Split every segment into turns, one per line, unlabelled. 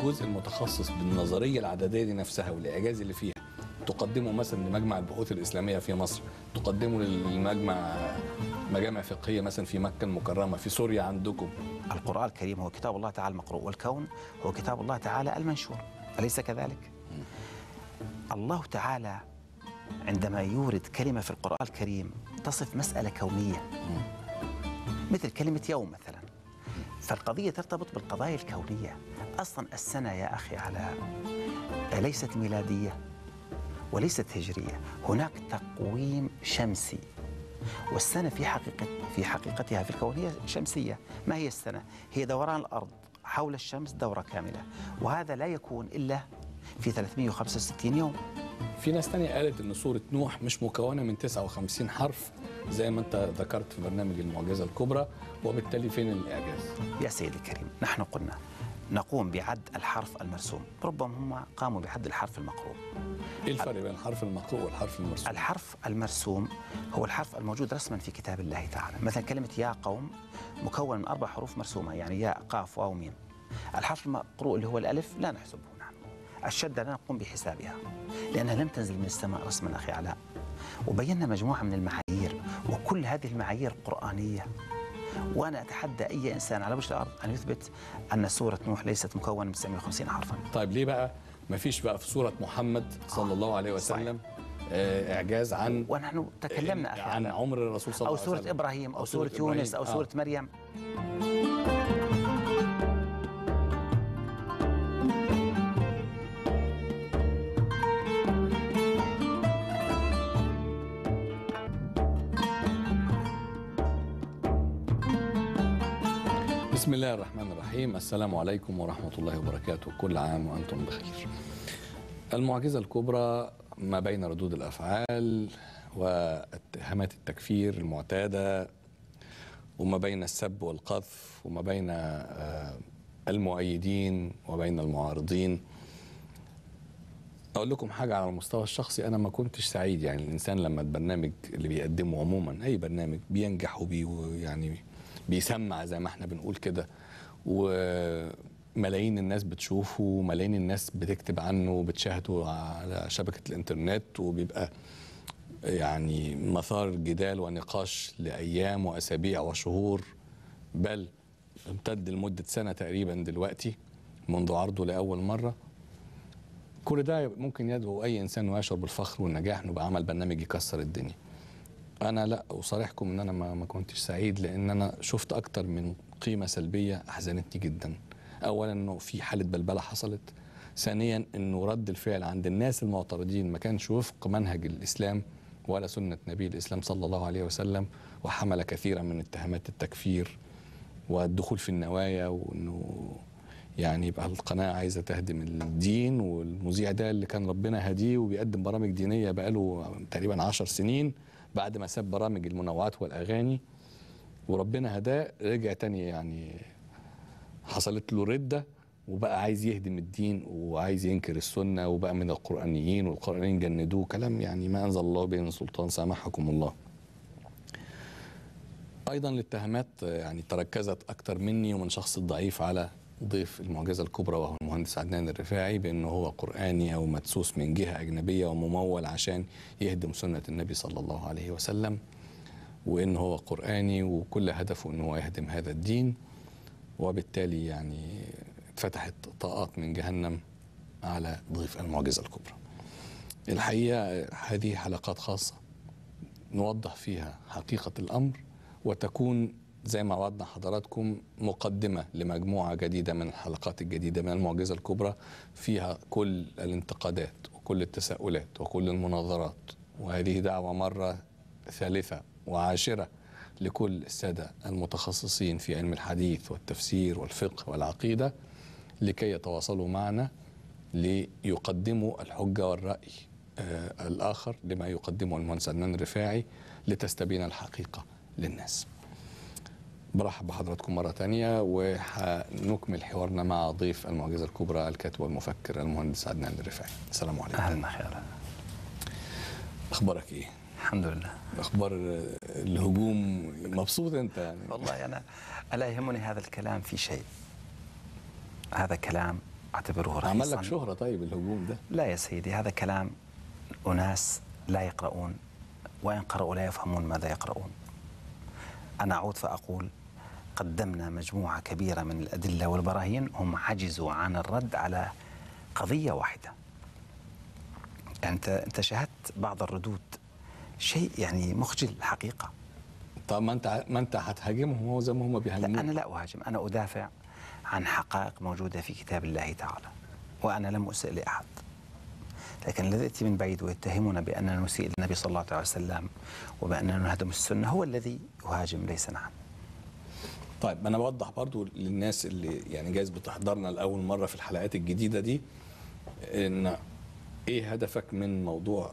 الجزء المتخصص بالنظريه العدديه دي نفسها والاعجاز اللي فيها تقدمه مثلا لمجمع البحوث الاسلاميه في مصر، تقدمه مجامع فقهيه مثلا في مكه المكرمه، في سوريا عندكم.
القرآن الكريم هو كتاب الله تعالى المقروء، والكون هو كتاب الله تعالى المنشور، أليس كذلك؟ الله تعالى عندما يورد كلمة في القرآن الكريم تصف مسألة كونية مثل كلمة يوم مثلا، فالقضية ترتبط بالقضايا الكونية. أصلا السنة يا أخي علاء ليست ميلادية وليست هجرية، هناك تقويم شمسي، والسنة في حقيقتها في الكونية شمسية. ما هي السنة؟ هي دوران الأرض حول الشمس دورة كاملة، وهذا لا يكون إلا في 365 يوم.
في ناس تانية قالت إن سورة نوح مش مكونة من 59 حرف زي ما أنت ذكرت في برنامج المعجزة الكبرى، وبالتالي فين الإعجاز؟
يا سيدي الكريم، نحن قلنا نقوم بعد الحرف المرسوم، ربما هم قاموا بعد الحرف المقروء.
إيه الفرق بين الحرف المقروء والحرف المرسوم؟
الحرف المرسوم هو الحرف الموجود رسما في كتاب الله تعالى، مثلا كلمة يا قوم مكون من 4 حروف مرسومة، يعني ياء قاف واو ميم. الحرف المقروء اللي هو الألف لا نحسبه نحن، الشدة لا نقوم بحسابها لأنها لم تنزل من السماء رسما أخي علاء. وبينا مجموعة من المعايير، وكل هذه المعايير قرآنية، وأنا أتحدى أي إنسان على وجه الأرض أن يثبت أن سورة نوح ليست مكونة من 950 حرفا.
طيب ليه بقى ما فيش بقى في سورة محمد صلى الله عليه وسلم إعجاز عن،
ونحن تكلمنا أخي
عن عمر الرسول صلى الله عليه وسلم،
أو سورة إبراهيم أو سورة يونس أو سورة مريم؟
بسم الله الرحمن الرحيم. السلام عليكم ورحمة الله وبركاته، كل عام وأنتم بخير. المعجزة الكبرى ما بين ردود الأفعال واتهامات التكفير المعتادة، وما بين السب والقذف، وما بين المؤيدين وبين المعارضين. أقول لكم حاجة على المستوى الشخصي، أنا ما كنتش سعيد. يعني الإنسان لما البرنامج اللي بيقدمه عموما أي برنامج بينجح يعني بيسمع زي ما احنا بنقول كده، وملايين الناس بتشوفه وملايين الناس بتكتب عنه وبتشاهده على شبكة الانترنت، وبيبقى يعني مثار جدال ونقاش لأيام وأسابيع وشهور، بل امتد لمدة سنة تقريبا دلوقتي منذ عرضه لأول مرة. كل ده ممكن يدعو أي إنسان ويشعر بالفخر والنجاح إنه بعمل برنامج يكسر الدنيا. أنا لا أصارحكم إن أنا ما كنتش سعيد، لأن أنا شفت أكتر من قيمة سلبية أحزنتني جدا. أولا إنه في حالة بلبلة حصلت، ثانيا إنه رد الفعل عند الناس المعترضين ما كانش وفق منهج الإسلام ولا سنة نبي الإسلام صلى الله عليه وسلم، وحمل كثيرا من اتهامات التكفير والدخول في النوايا، وإنه يعني يبقى القناة عايزة تهدم الدين، والمذيع ده اللي كان ربنا هديه وبيقدم برامج دينية بقاله تقريبا 10 سنين بعد ما ساب برامج المنوعات والأغاني وربنا هداه، رجع تاني يعني حصلت له ردة وبقى عايز يهدم الدين وعايز ينكر السنة، وبقى من القرآنيين، والقرآنيين جندوه كلام يعني ما أنزل الله به من سلطان سامحكم الله. أيضا الاتهامات يعني تركزت أكتر مني ومن شخص ضعيف على ضيف المعجزة الكبرى وهو المهندس عدنان الرفاعي، بأنه هو قرآني أو مدسوس من جهة أجنبية وممول عشان يهدم سنة النبي صلى الله عليه وسلم، وأنه هو قرآني وكل هدفه أنه هو يهدم هذا الدين، وبالتالي يعني اتفتحت طاقات من جهنم على ضيف المعجزة الكبرى. الحقيقة هذه حلقات خاصة نوضح فيها حقيقة الأمر، وتكون زي ما وعدنا حضراتكم مقدمة لمجموعة جديدة من الحلقات الجديدة من المعجزة الكبرى، فيها كل الانتقادات وكل التساؤلات وكل المناظرات. وهذه دعوة مرة ثالثة وعاشرة لكل السادة المتخصصين في علم الحديث والتفسير والفقه والعقيدة لكي يتواصلوا معنا ليقدموا الحجة والرأي الآخر لما يقدمه المهندس عدنان الرفاعي لتستبين الحقيقة للناس. برحب بحضراتكم مرة تانية، وهنكمل حوارنا مع ضيف المعجزة الكبرى الكاتب والمفكر المهندس عدنان الرفاعي. السلام عليكم.
أهلا خيرا.
أخبارك إيه؟
الحمد لله.
أخبار الهجوم مبسوط أنت يعني؟
والله أنا لا يهمني هذا الكلام في شيء، هذا كلام أعتبره رخيصا.
عمل لك شهرة طيب الهجوم ده؟
لا يا سيدي، هذا كلام أناس لا يقرؤون، وإن قرأوا لا يفهمون ماذا يقرؤون. أنا أعود فأقول قدمنا مجموعة كبيرة من الأدلة والبراهين، هم عجزوا عن الرد على قضية واحدة. يعني أنت شاهدت بعض الردود، شيء يعني مخجل الحقيقة.
طب ما انت هتهاجمهم هو زي ما هم بيهاجموك.
لا، أنا لا أهاجم، أنا أدافع عن حقائق موجودة في كتاب الله تعالى، وأنا لم أسئ لأحد. لكن الذي يأتي من بعيد ويتهمنا بأننا نسيء للنبي صلى الله عليه وسلم وبأننا نهدم السنة هو الذي يهاجم، ليس نحن.
طيب أنا بوضح برضو للناس اللي يعني جايز بتحضرنا لأول مرة في الحلقات الجديدة دي، إن إيه هدفك من موضوع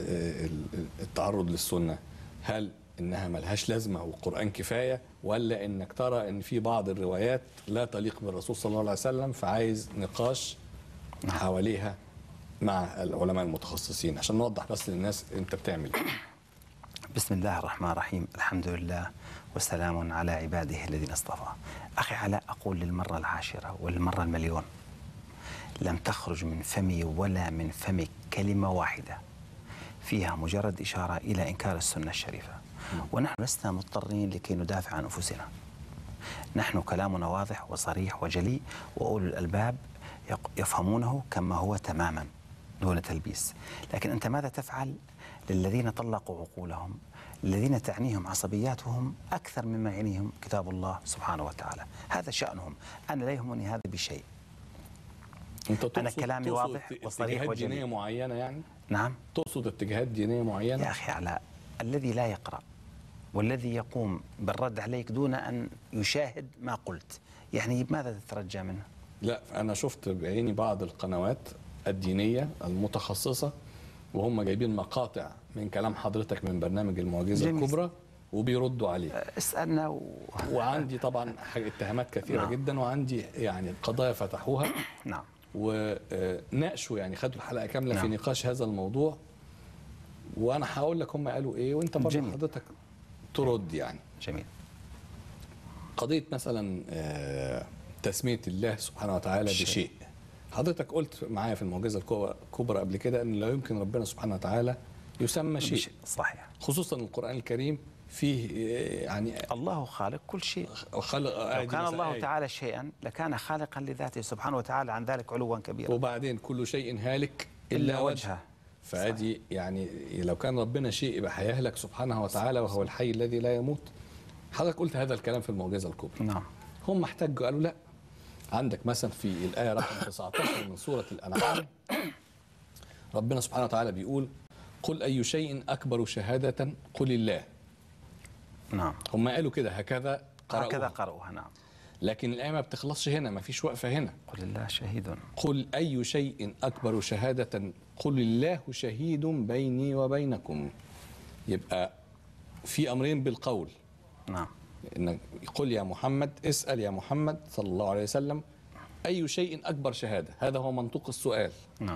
التعرض للسنة؟ هل إنها ملهاش لازمة والقرآن كفاية، ولا إنك ترى إن في بعض الروايات لا تليق بالرسول صلى الله عليه وسلم فعايز نقاش حواليها مع العلماء المتخصصين؟ عشان نوضح بس للناس أنت بتعمل إيه.
بسم الله الرحمن الرحيم، الحمد لله وسلام على عباده الذين اصطفى. أخي علاء، أقول للمرة العاشرة والمرة المليون، لم تخرج من فمي ولا من فمك كلمة واحدة فيها مجرد إشارة إلى إنكار السنة الشريفة. ونحن لسنا مضطرين لكي ندافع عن أنفسنا. نحن كلامنا واضح وصريح وجلي، وأولو الألباب يفهمونه كما هو تماما دون تلبيس. لكن أنت ماذا تفعل للذين طلقوا عقولهم، الذين تعنيهم عصبياتهم أكثر مما يعنيهم كتاب الله سبحانه وتعالى؟ هذا شأنهم، أنا لا يهمني هذا بشيء. أنا كلامي واضح وصريح وجلي.
دينية معينة يعني؟
نعم.
تقصد اتجاهات دينية معينة؟
يا أخي علاء، الذي لا يقرأ والذي يقوم بالرد عليك دون أن يشاهد ما قلت، يعني ماذا تترجى منه؟
لا، أنا شفت بعيني بعض القنوات الدينية المتخصصة وهم جايبين مقاطع من كلام حضرتك من برنامج المعجزة الكبرى وبيردوا عليه.
اسألنا
وعندي طبعا اتهامات كثيرة
نعم.
جدا، وعندي يعني قضايا فتحوها
نعم.
وناقشوا، يعني خدوا الحلقة كاملة
نعم.
في نقاش هذا الموضوع، وأنا هقول لك هم قالوا إيه وأنت برضه حضرتك ترد يعني.
جميل.
قضية مثلا تسمية الله سبحانه وتعالى بشيء، حضرتك قلت معايا في المعجزة الكبرى قبل كده أن لا يمكن ربنا سبحانه وتعالى يسمى شيء.
صحيح.
خصوصا القرآن الكريم فيه يعني
الله خالق كل شيء.
لو
كان الله تعالى شيئا لكان خالقا لذاته سبحانه وتعالى عن ذلك علوا كبيرا.
وبعدين كل شيء هالك إلا وجهه. فادي يعني لو كان ربنا شيء يبقى هيهلك سبحانه وتعالى وهو الحي الذي لا يموت. حضرتك قلت هذا الكلام في المعجزة الكبرى.
نعم.
هم احتجوا قالوا لا، عندك مثلا في الآية رقم 19 من سورة الأنعام ربنا سبحانه وتعالى بيقول: قل أي شيء أكبر شهادة قل الله.
نعم.
هم قالوا كده، هكذا
قرأوها. نعم.
لكن الآية ما بتخلصش هنا، ما فيش وقفة هنا.
قل الله شهيد.
قل أي شيء أكبر شهادة قل الله شهيد بيني وبينكم. يبقى في أمرين بالقول.
نعم.
إن قل يا محمد، اسأل يا محمد صلى الله عليه وسلم أي شيء أكبر شهادة، هذا هو منطوق السؤال.
نعم.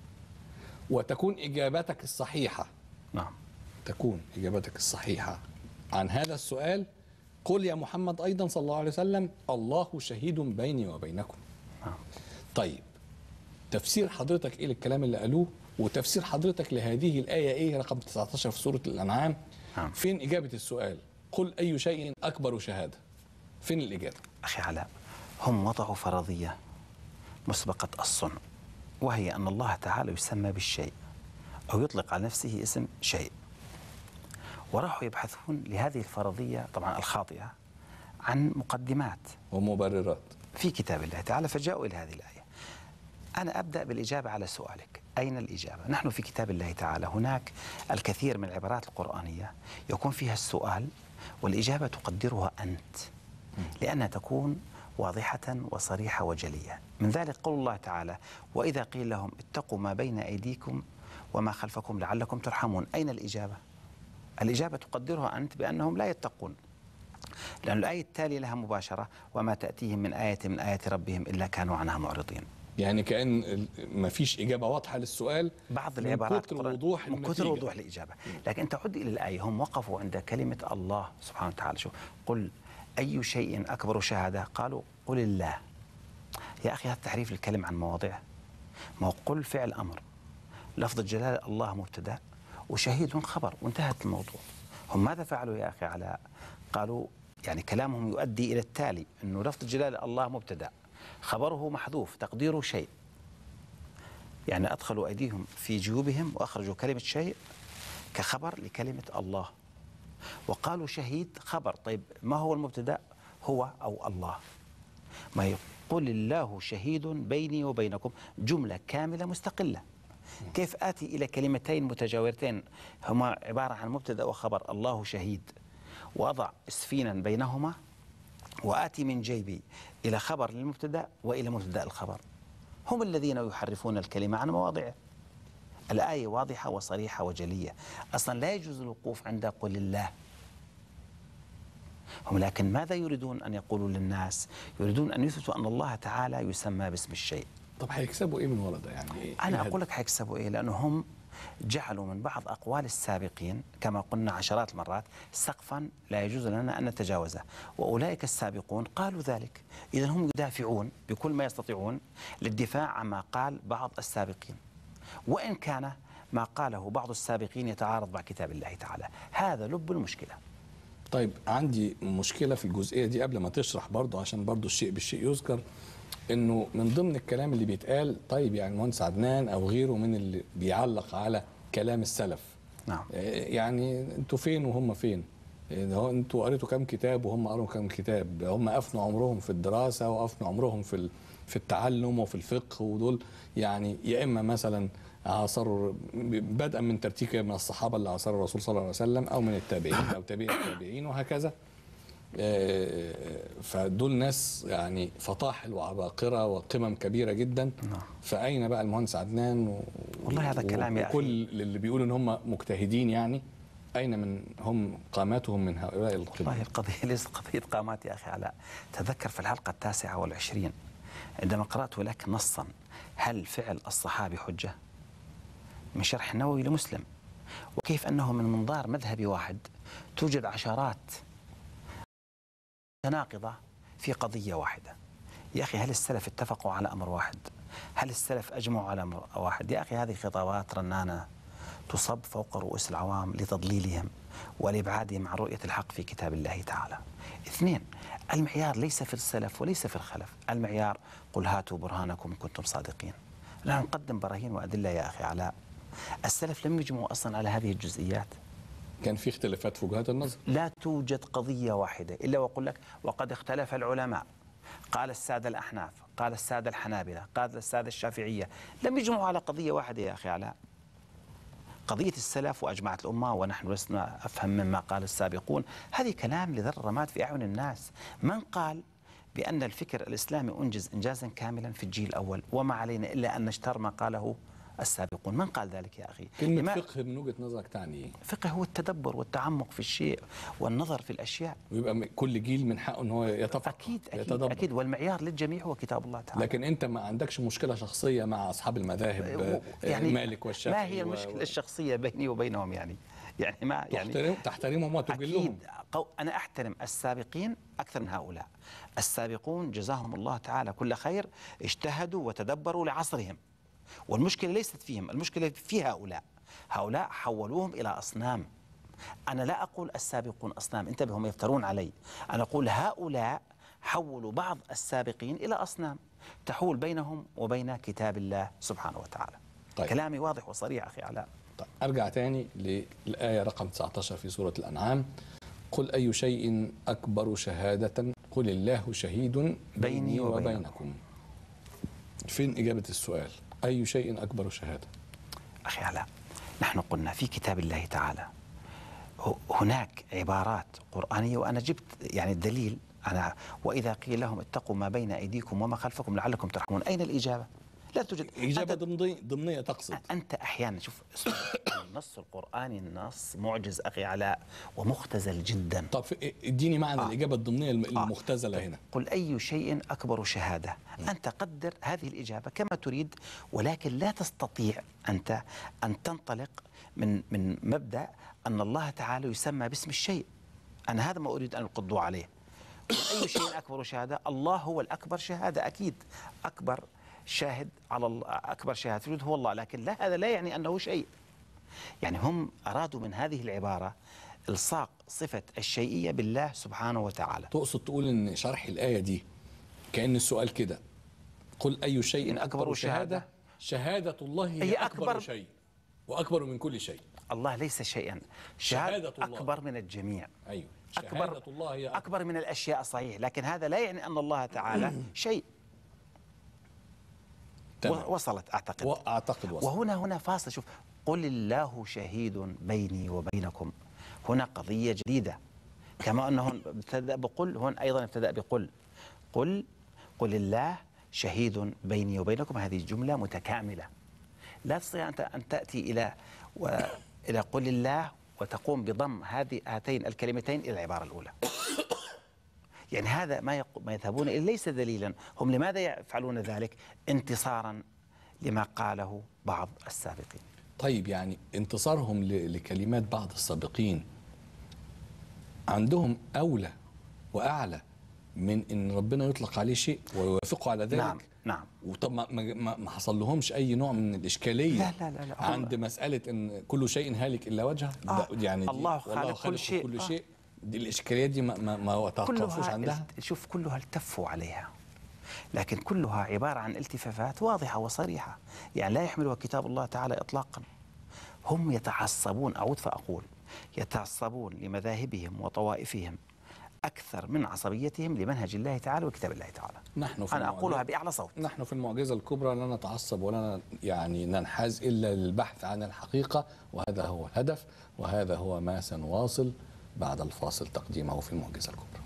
وتكون إجابتك الصحيحة.
نعم.
تكون إجابتك الصحيحة عن هذا السؤال: قل يا محمد أيضا صلى الله عليه وسلم الله شهيد بيني وبينكم.
نعم.
طيب، تفسير حضرتك إيه للكلام اللي قالوه، وتفسير حضرتك لهذه الآية إيه رقم 19 في سورة الأنعام؟
نعم.
فين إجابة السؤال قل أي شيء أكبر شهادة؟ فين الإجابة؟
أخي علاء، هم وضعوا فرضية مسبقة الصنع، وهي أن الله تعالى يسمى بالشيء أو يطلق على نفسه اسم شيء، وراحوا يبحثون لهذه الفرضية طبعا الخاطئة عن مقدمات
ومبررات
في كتاب الله تعالى، فجاءوا إلى هذه الآية. أنا أبدأ بالإجابة على سؤالك: أين الإجابة؟ نحن في كتاب الله تعالى هناك الكثير من العبارات القرآنية يكون فيها السؤال والإجابة تقدرها أنت، لأنها تكون واضحة وصريحة وجلية. من ذلك قول الله تعالى: وإذا قيل لهم اتقوا ما بين أيديكم وما خلفكم لعلكم ترحمون. أين الإجابة؟ الإجابة تقدرها أنت بأنهم لا يتقون، لأن الآية التالية لها مباشرة: وما تأتيهم من آية من آيات ربهم إلا كانوا عنها معرضين.
يعني كأن ما فيش إجابة واضحة للسؤال،
بعض العبارات
من كتر وضوح
الإجابة. لكن أنت عد إلى الآية، هم وقفوا عند كلمة الله سبحانه وتعالى. شوف: قل أي شيء أكبر شهادة؟ قالوا قل الله. يا أخي هذا تحريف للكلم عن مواضعه. ما هو قل فعل أمر، لفظ الجلالة الله مبتدأ وشهيد خبر وانتهت الموضوع. هم ماذا فعلوا يا أخي علاء؟ قالوا يعني كلامهم يؤدي إلى التالي، أنه لفظ الجلالة الله مبتدأ، خبره محذوف تقديره شيء، يعني أدخلوا أيديهم في جيوبهم وأخرجوا كلمة شيء كخبر لكلمة الله، وقالوا شهيد خبر. طيب ما هو المبتدأ؟ هو أو الله. ما يقول الله شهيد بيني وبينكم جملة كاملة مستقلة. كيف آتي إلى كلمتين متجاورتين هما عبارة عن مبتدأ وخبر الله شهيد، وأضع سفينا بينهما، وآتي من جيبي إلى خبر للمبتدأ وإلى مبتدأ الخبر؟ هم الذين يحرفون الكلمة عن مواضعه. الآية واضحة وصريحة وجلية، أصلا لا يجوز الوقوف عند قل الله. هم لكن ماذا يريدون أن يقولوا للناس؟ يريدون أن يثبتوا أن الله تعالى يسمى باسم الشيء.
طب هيكسبوا ايه من ورا ده يعني؟ إيه؟
أنا أقول لك هيكسبوا إيه، لأنه هم جعلوا من بعض أقوال السابقين كما قلنا عشرات المرات سقفا لا يجوز لنا أن نتجاوزه، وأولئك السابقون قالوا ذلك. إذا هم يدافعون بكل ما يستطيعون للدفاع عما قال بعض السابقين، وإن كان ما قاله بعض السابقين يتعارض مع كتاب الله تعالى. هذا لب المشكلة.
طيب عندي مشكلة في الجزئية دي قبل ما تشرح برضو، عشان برضو الشيء بالشيء يذكر، انه من ضمن الكلام اللي بيتقال، طيب يعني المهندس عدنان او غيره من اللي بيعلق على كلام السلف،
نعم،
يعني انتوا فين وهم فين؟ هو انتوا قريتوا كام كتاب وهم قروا كام كتاب؟ هم افنوا عمرهم في الدراسة وافنوا عمرهم في التعلم وفي الفقه، ودول يعني يا اما مثلا عاصروا بدءا من ترتيب من الصحابة اللي عاصروا الرسول صلى الله عليه وسلم، او من التابعين او تابعي التابعين وهكذا. فدول ناس يعني فطاحل وعباقرة وقمم كبيرة جدا. فأين بقى المهندس عدنان
والله هذا كلام يا أخي،
وكل اللي بيقولوا إن هم مجتهدين، يعني أين من هم قاماتهم من هؤلاء القمم؟
والله القضية ليست قضية قامات يا أخي علاء. تذكر في الحلقة 29 عندما قرأت لك نصا هل فعل الصحابي حجة؟ من شرح النووي لمسلم، وكيف أنه من منظار مذهبي واحد توجد عشرات متناقضة في قضية واحدة. يا أخي هل السلف اتفقوا على أمر واحد؟ هل السلف أجمعوا على أمر واحد؟ يا أخي هذه خطابات رنانة تصب فوق رؤوس العوام لتضليلهم ولإبعادهم عن رؤية الحق في كتاب الله تعالى. اثنين، المعيار ليس في السلف وليس في الخلف، المعيار قل هاتوا برهانكم إن كنتم صادقين. نحن نقدم براهين وأدلة يا أخي علاء. السلف لم يجمعوا أصلا على هذه الجزئيات.
كان في اختلافات في وجهات النظر،
لا توجد قضية واحدة إلا وأقول لك وقد اختلف العلماء. قال السادة الأحناف، قال السادة الحنابلة، قال السادة الشافعية، لم يجمعوا على قضية واحدة يا أخي علاء. قضية السلف وأجمعت الأمة ونحن لسنا أفهم مما قال السابقون، هذه كلام لذر رماد في أعين الناس. من قال بأن الفكر الإسلامي أنجز إنجازا كاملا في الجيل الأول وما علينا إلا أن نشتر ما قاله السابقون؟ من قال ذلك يا أخي؟
كلمة فقه من وجهة نظرك تعني إيه؟
فقه هو التدبر والتعمق في الشيء والنظر في الأشياء،
ويبقى كل جيل من حقه ان هو يتفقه.
أكيد والمعيار للجميع هو كتاب الله تعالى.
لكن انت ما عندكش مشكله شخصيه مع اصحاب المذاهب، يعني مالك والشافعي؟
ما هي المشكله الشخصيه بيني وبينهم؟ يعني ما يعني
تحترمهم وتجلهم.
انا احترم السابقين اكثر من هؤلاء. السابقون جزاهم الله تعالى كل خير اجتهدوا وتدبروا لعصرهم، والمشكله ليست فيهم، المشكله في هؤلاء حولوهم الى اصنام. أنا لا أقول السابقون أصنام، انتبهوا هم يفترون علي. أنا أقول هؤلاء حولوا بعض السابقين إلى أصنام تحول بينهم وبين كتاب الله سبحانه وتعالى.
طيب.
كلامي واضح وصريح أخي علاء.
طيب أرجع تاني للآية رقم 19 في سورة الأنعام: قل أي شيء أكبر شهادة قل الله شهيد بيني وبينكم. فين إجابة السؤال؟ أي شيء أكبر شهادة؟
أخي علاء، نحن قلنا في كتاب الله تعالى هناك عبارات قرآنية، وأنا جبت يعني الدليل. أنا وإذا قيل لهم اتقوا ما بين أيديكم وما خلفكم لعلكم ترحمون، أين الإجابة؟ لا توجد
إجابة ضمنية تقصد.
أنت أحيانا شوف النص القرآني نص معجز أخي علاء ومختزل جدا.
طب اديني معنى الإجابة الضمنية المختزلة هنا.
قل أي شيء أكبر شهادة. أنت قدر هذه الإجابة كما تريد، ولكن لا تستطيع أنت أن تنطلق من مبدأ أن الله تعالى يسمى باسم الشيء. أنا هذا ما أريد أن ألقي الضوء عليه. أي شيء أكبر شهادة؟ الله هو الأكبر شهادة أكيد، أكبر شاهد على الله، أكبر شاهد في الوجود هو الله، لكن لا، هذا لا يعني أنه شيء. يعني هم أرادوا من هذه العبارة إلصاق صفة الشيئية بالله سبحانه وتعالى.
تقصد تقول ان شرح الآية دي كأن السؤال كده، قل أي شيء أكبر شهادة؟ شهادة الله هي أكبر شيء وأكبر من كل شيء.
الله ليس شيئا، شهادة الله أكبر من الجميع.
أيوه، شهادة الله هي
أكبر من الأشياء، صحيح، لكن هذا لا يعني أن الله تعالى شيء. وصلت أعتقد.
وصلت.
وهنا فاصل. شوف، قل الله شهيد بيني وبينكم، هنا قضية جديدة. كما أنه ابتدأ بقل، هون أيضا ابتدأ بقل. قل الله شهيد بيني وبينكم، هذه جملة متكاملة. لا تستطيع أن تأتي إلى قل الله وتقوم بضم هاتين الكلمتين إلى العبارة الأولى. يعني هذا ما يذهبون إليه ليس دليلا. هم لماذا يفعلون ذلك؟ انتصارا لما قاله بعض السابقين.
طيب، يعني انتصارهم لكلمات بعض السابقين عندهم أولى وأعلى من إن ربنا يطلق عليه شيء ويوافقوا على ذلك؟
نعم.
وطب ما حصل لهمش أي نوع من الإشكالية؟
لا.
عند مسألة إن كل شيء هالك إلا وجهه؟ يعني
الله خالق كل
شيء. دي الإشكاليات دي ما توقفوش عندها؟
شوف، كلها التفوا عليها، لكن كلها عبارة عن التفافات واضحة وصريحة، يعني لا يحملها كتاب الله تعالى إطلاقا. هم يتعصبون، أعود فأقول، يتعصبون لمذاهبهم وطوائفهم أكثر من عصبيتهم لمنهج الله تعالى وكتاب الله تعالى. أنا أقولها بأعلى صوت.
نحن في المعجزة الكبرى لا نتعصب ولا يعني ننحاز إلا للبحث عن الحقيقة، وهذا هو الهدف، وهذا هو ما سنواصل بعد الفاصل تقديمه في المعجزة الكبرى.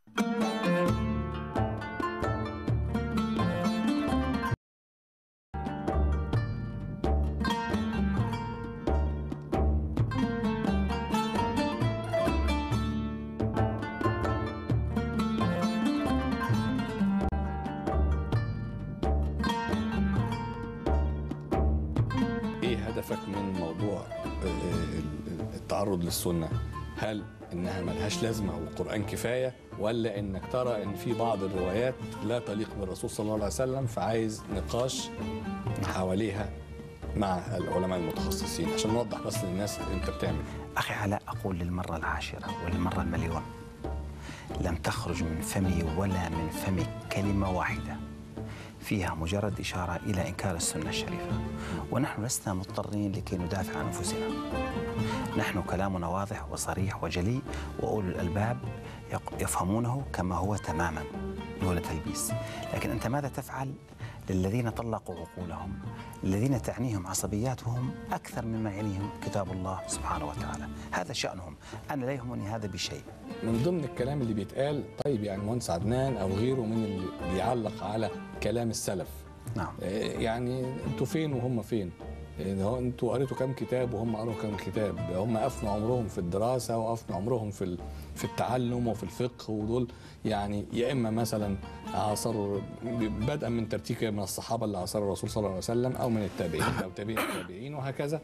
هدفك من موضوع التعرض للسنة؟ هل إنها ملهاش لازمة والقرآن كفاية، ولا إنك ترى إن في بعض الروايات لا تليق بالرسول صلى الله عليه وسلم فعايز نقاش حواليها مع العلماء المتخصصين؟ عشان نوضح بس للناس أنت بتعمل.
أخي علاء، أقول للمرة العاشرة وللمرة المليون، لم تخرج من فمي ولا من فمك كلمة واحدة فيها مجرد إشارة إلى إنكار السنة الشريفة، ونحن لسنا مضطرين لكي ندافع عن أنفسنا. نحن كلامنا واضح وصريح وجلي، وأولو الألباب يفهمونه كما هو تماما دون تلبيس. لكن أنت ماذا تفعل للذين طلقوا عقولهم، الذين تعنيهم عصبياتهم أكثر مما يعنيهم كتاب الله سبحانه وتعالى؟ هذا شأنهم، أنا لا يهمني هذا بشيء.
من ضمن الكلام اللي بيتقال، طيب يعني مهندس عدنان أو غيره من اللي بيعلق على كلام السلف،
نعم،
يعني انتوا فين وهم فين؟ انتوا قريتوا كام كتاب وهم قروا كام كتاب؟ هم افنوا عمرهم في الدراسه وافنوا عمرهم في التعلم وفي الفقه، ودول يعني يا اما مثلا عاصروا بدءا من ترتيب من الصحابه اللي عاصروا الرسول صلى الله عليه وسلم، او من التابعين او تابعين التابعين وهكذا.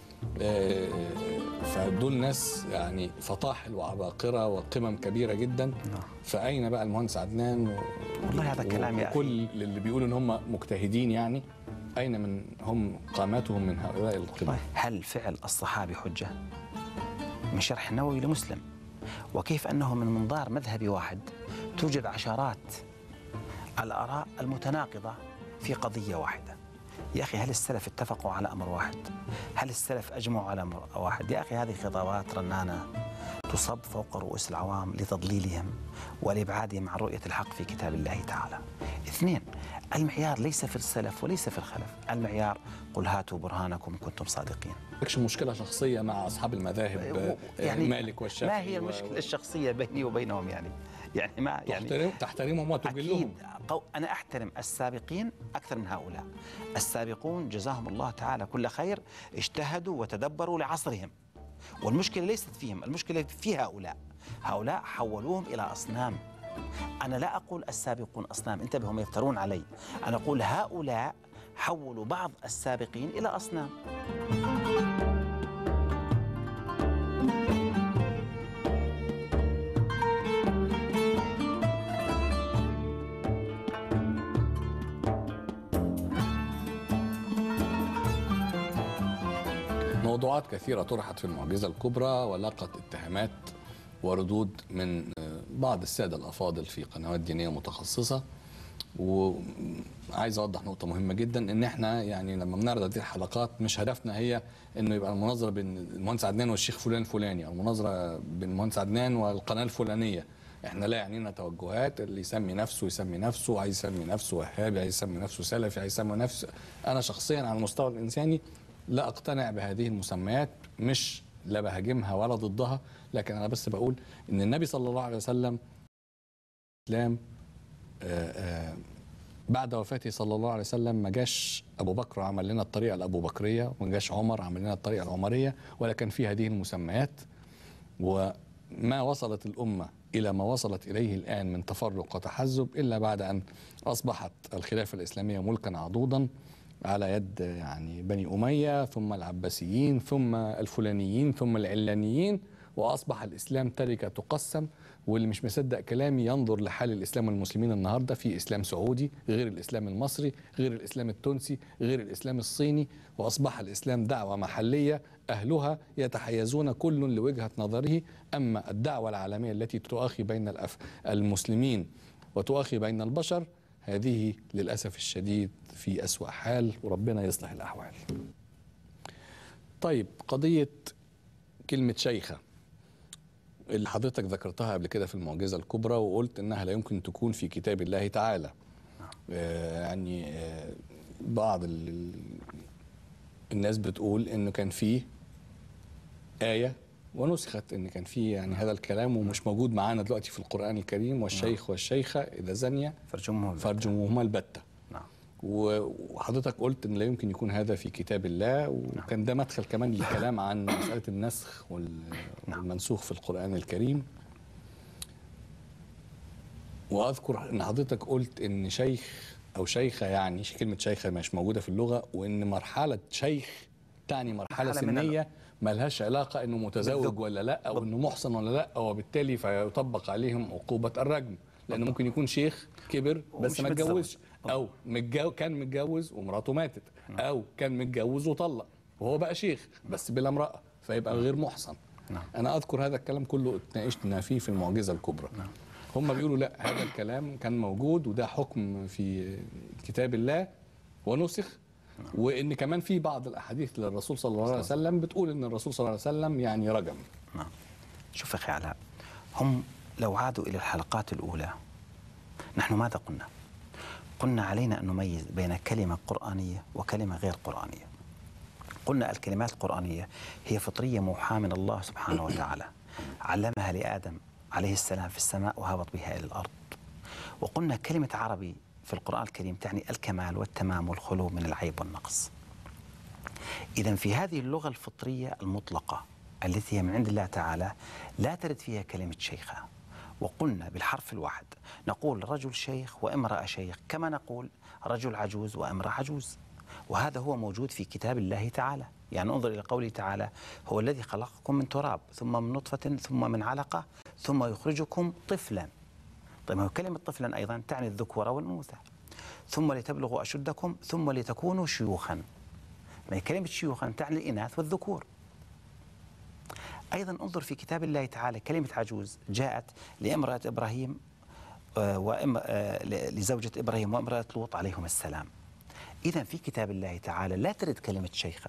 فدول ناس يعني فطاحل وعباقره وقمم كبيره جدا. فاين بقى المهندس عدنان
والله هذا كلام يا
وكل اللي بيقولوا ان هم مجتهدين؟ يعني أين من هم قامتهم من هؤلاء القمم؟
هل فعل الصحابي حجة؟ من شرح النووي لمسلم. وكيف أنه من منظار مذهبي واحد توجد عشرات الآراء المتناقضة في قضية واحدة. يا أخي، هل السلف اتفقوا على أمر واحد؟ هل السلف أجمعوا على أمر واحد؟ يا أخي، هذه خطابات رنانة تصب فوق رؤوس العوام لتضليلهم ولإبعادهم عن رؤية الحق في كتاب الله تعالى. اثنين، المعيار ليس في السلف وليس في الخلف، المعيار قل هاتوا برهانكم كنتم صادقين.
مالكش مشكلة شخصية مع أصحاب المذاهب
يعني
مالك والشافعي؟
ما هي المشكلة الشخصية بيني وبينهم؟ يعني ما يعني
تحترمهم وتجلهم.
أنا أحترم السابقين أكثر من هؤلاء. السابقون جزاهم الله تعالى كل خير، اجتهدوا وتدبروا لعصرهم، والمشكلة ليست فيهم، المشكلة في هؤلاء حولوهم إلى أصنام. أنا لا أقول السابقون أصنام، انتبهوا، هم يفترون علي. أنا أقول هؤلاء حولوا بعض السابقين إلى أصنام.
موضوعات كثيرة طرحت في المعجزة الكبرى ولقت اتهامات وردود من بعض السادة الأفاضل في قنوات دينية متخصصة. وعايز اوضح نقطه مهمه جدا، ان احنا يعني لما بنعرض هذه الحلقات مش هدفنا هي انه يبقى المناظره بين المهندس عدنان والشيخ فلان الفلاني، او المناظره بين المهندس عدنان والقناه الفلانيه. احنا لا يعنينا توجهات، اللي يسمي نفسه يسمي نفسه، عايز يسمي نفسه وهابي، عايز يسمي نفسه سلفي، عايز يسمي نفسه. انا شخصيا على المستوى الانساني لا اقتنع بهذه المسميات، مش لا بهاجمها ولا ضدها، لكن انا بس بقول ان النبي صلى الله عليه وسلم الاسلام بعد وفاته صلى الله عليه وسلم ما جاش ابو بكر عمل لنا الطريقه الابو بكريه، وما جاش عمر عمل لنا الطريقه العمريه، ولا كان في هذه المسميات. وما وصلت الامه الى ما وصلت اليه الان من تفرق وتحزب الا بعد ان اصبحت الخلافه الاسلاميه ملكا عضوضا على يد يعني بني اميه، ثم العباسيين، ثم الفلانيين، ثم العلانيين، واصبح الاسلام تركه تقسم. واللي مش مصدق كلامي ينظر لحال الاسلام والمسلمين النهارده، في اسلام سعودي غير الاسلام المصري، غير الاسلام التونسي، غير الاسلام الصيني، واصبح الاسلام دعوه محليه اهلها يتحيزون كل لوجهه نظره. اما الدعوه العالميه التي تؤخي بين المسلمين وتؤخي بين البشر، هذه للاسف الشديد في اسوأ حال، وربنا يصلح الاحوال. طيب، قضيه كلمه شيخه اللي حضرتك ذكرتها قبل كده في المعجزة الكبرى، وقلت انها لا يمكن تكون في كتاب الله تعالى. يعني بعض الناس بتقول انه كان فيه آية ونسخت، ان كان فيه يعني هذا الكلام ومش موجود معانا دلوقتي في القرآن الكريم. والشيخ والشيخة إذا زنيا فارجموهما البتة. وحضرتك قلت ان لا يمكن يكون هذا في كتاب الله، وكان ده مدخل كمان للكلام عن مسألة النسخ والمنسوخ في القرآن الكريم. واذكر ان حضرتك قلت ان شيخ او شيخة، يعني كلمة شيخة مش موجودة في اللغة، وان مرحلة شيخ تعني مرحلة سنية ما لهاش علاقة انه متزوج ولا لا، او انه محصن ولا لا، وبالتالي فيطبق عليهم عقوبة الرجم، لانه ممكن يكون شيخ كبر بس ما اتجوزش، او كان متجوز ومراته ماتت، او كان متجوز وطلق وهو بقى شيخ بس بلا امرأة، فيبقى غير محصن. انا اذكر هذا الكلام كله اتناقشنا فيه في المعجزة الكبرى. هم بيقولوا لا، هذا الكلام كان موجود وده حكم في كتاب الله ونسخ، وان كمان في بعض الاحاديث للرسول صلى الله عليه وسلم بتقول ان الرسول صلى الله عليه وسلم يعني رجم.
شوف يا اخي علاء، هم لو عادوا الى الحلقات الاولى، نحن ماذا قلنا؟ قلنا علينا ان نميز بين كلمه قرانيه وكلمه غير قرانيه. قلنا الكلمات القرانيه هي فطريه موحاه من الله سبحانه وتعالى، علمها لادم عليه السلام في السماء وهبط بها الى الارض. وقلنا كلمه عربي في القرآن الكريم تعني الكمال والتمام والخلو من العيب والنقص. إذن في هذه اللغة الفطرية المطلقة التي هي من عند الله تعالى لا ترد فيها كلمة شيخة. وقلنا بالحرف الواحد نقول رجل شيخ وامرأة شيخ، كما نقول رجل عجوز وامرأة عجوز، وهذا هو موجود في كتاب الله تعالى. يعني انظر إلى قوله تعالى: هو الذي خلقكم من تراب ثم من نطفة ثم من علقة ثم يخرجكم طفلا. طيب كلمة طفلا أيضا تعني الذكورة والأنوثة. ثم لتبلغوا أشدكم ثم لتكونوا شيوخا. ما هي كلمة شيوخا تعني الإناث والذكور. أيضا انظر في كتاب الله تعالى كلمة عجوز جاءت لامرأة إبراهيم لزوجة إبراهيم وامرأة لوط عليهم السلام. إذا في كتاب الله تعالى لا ترد كلمة شيخة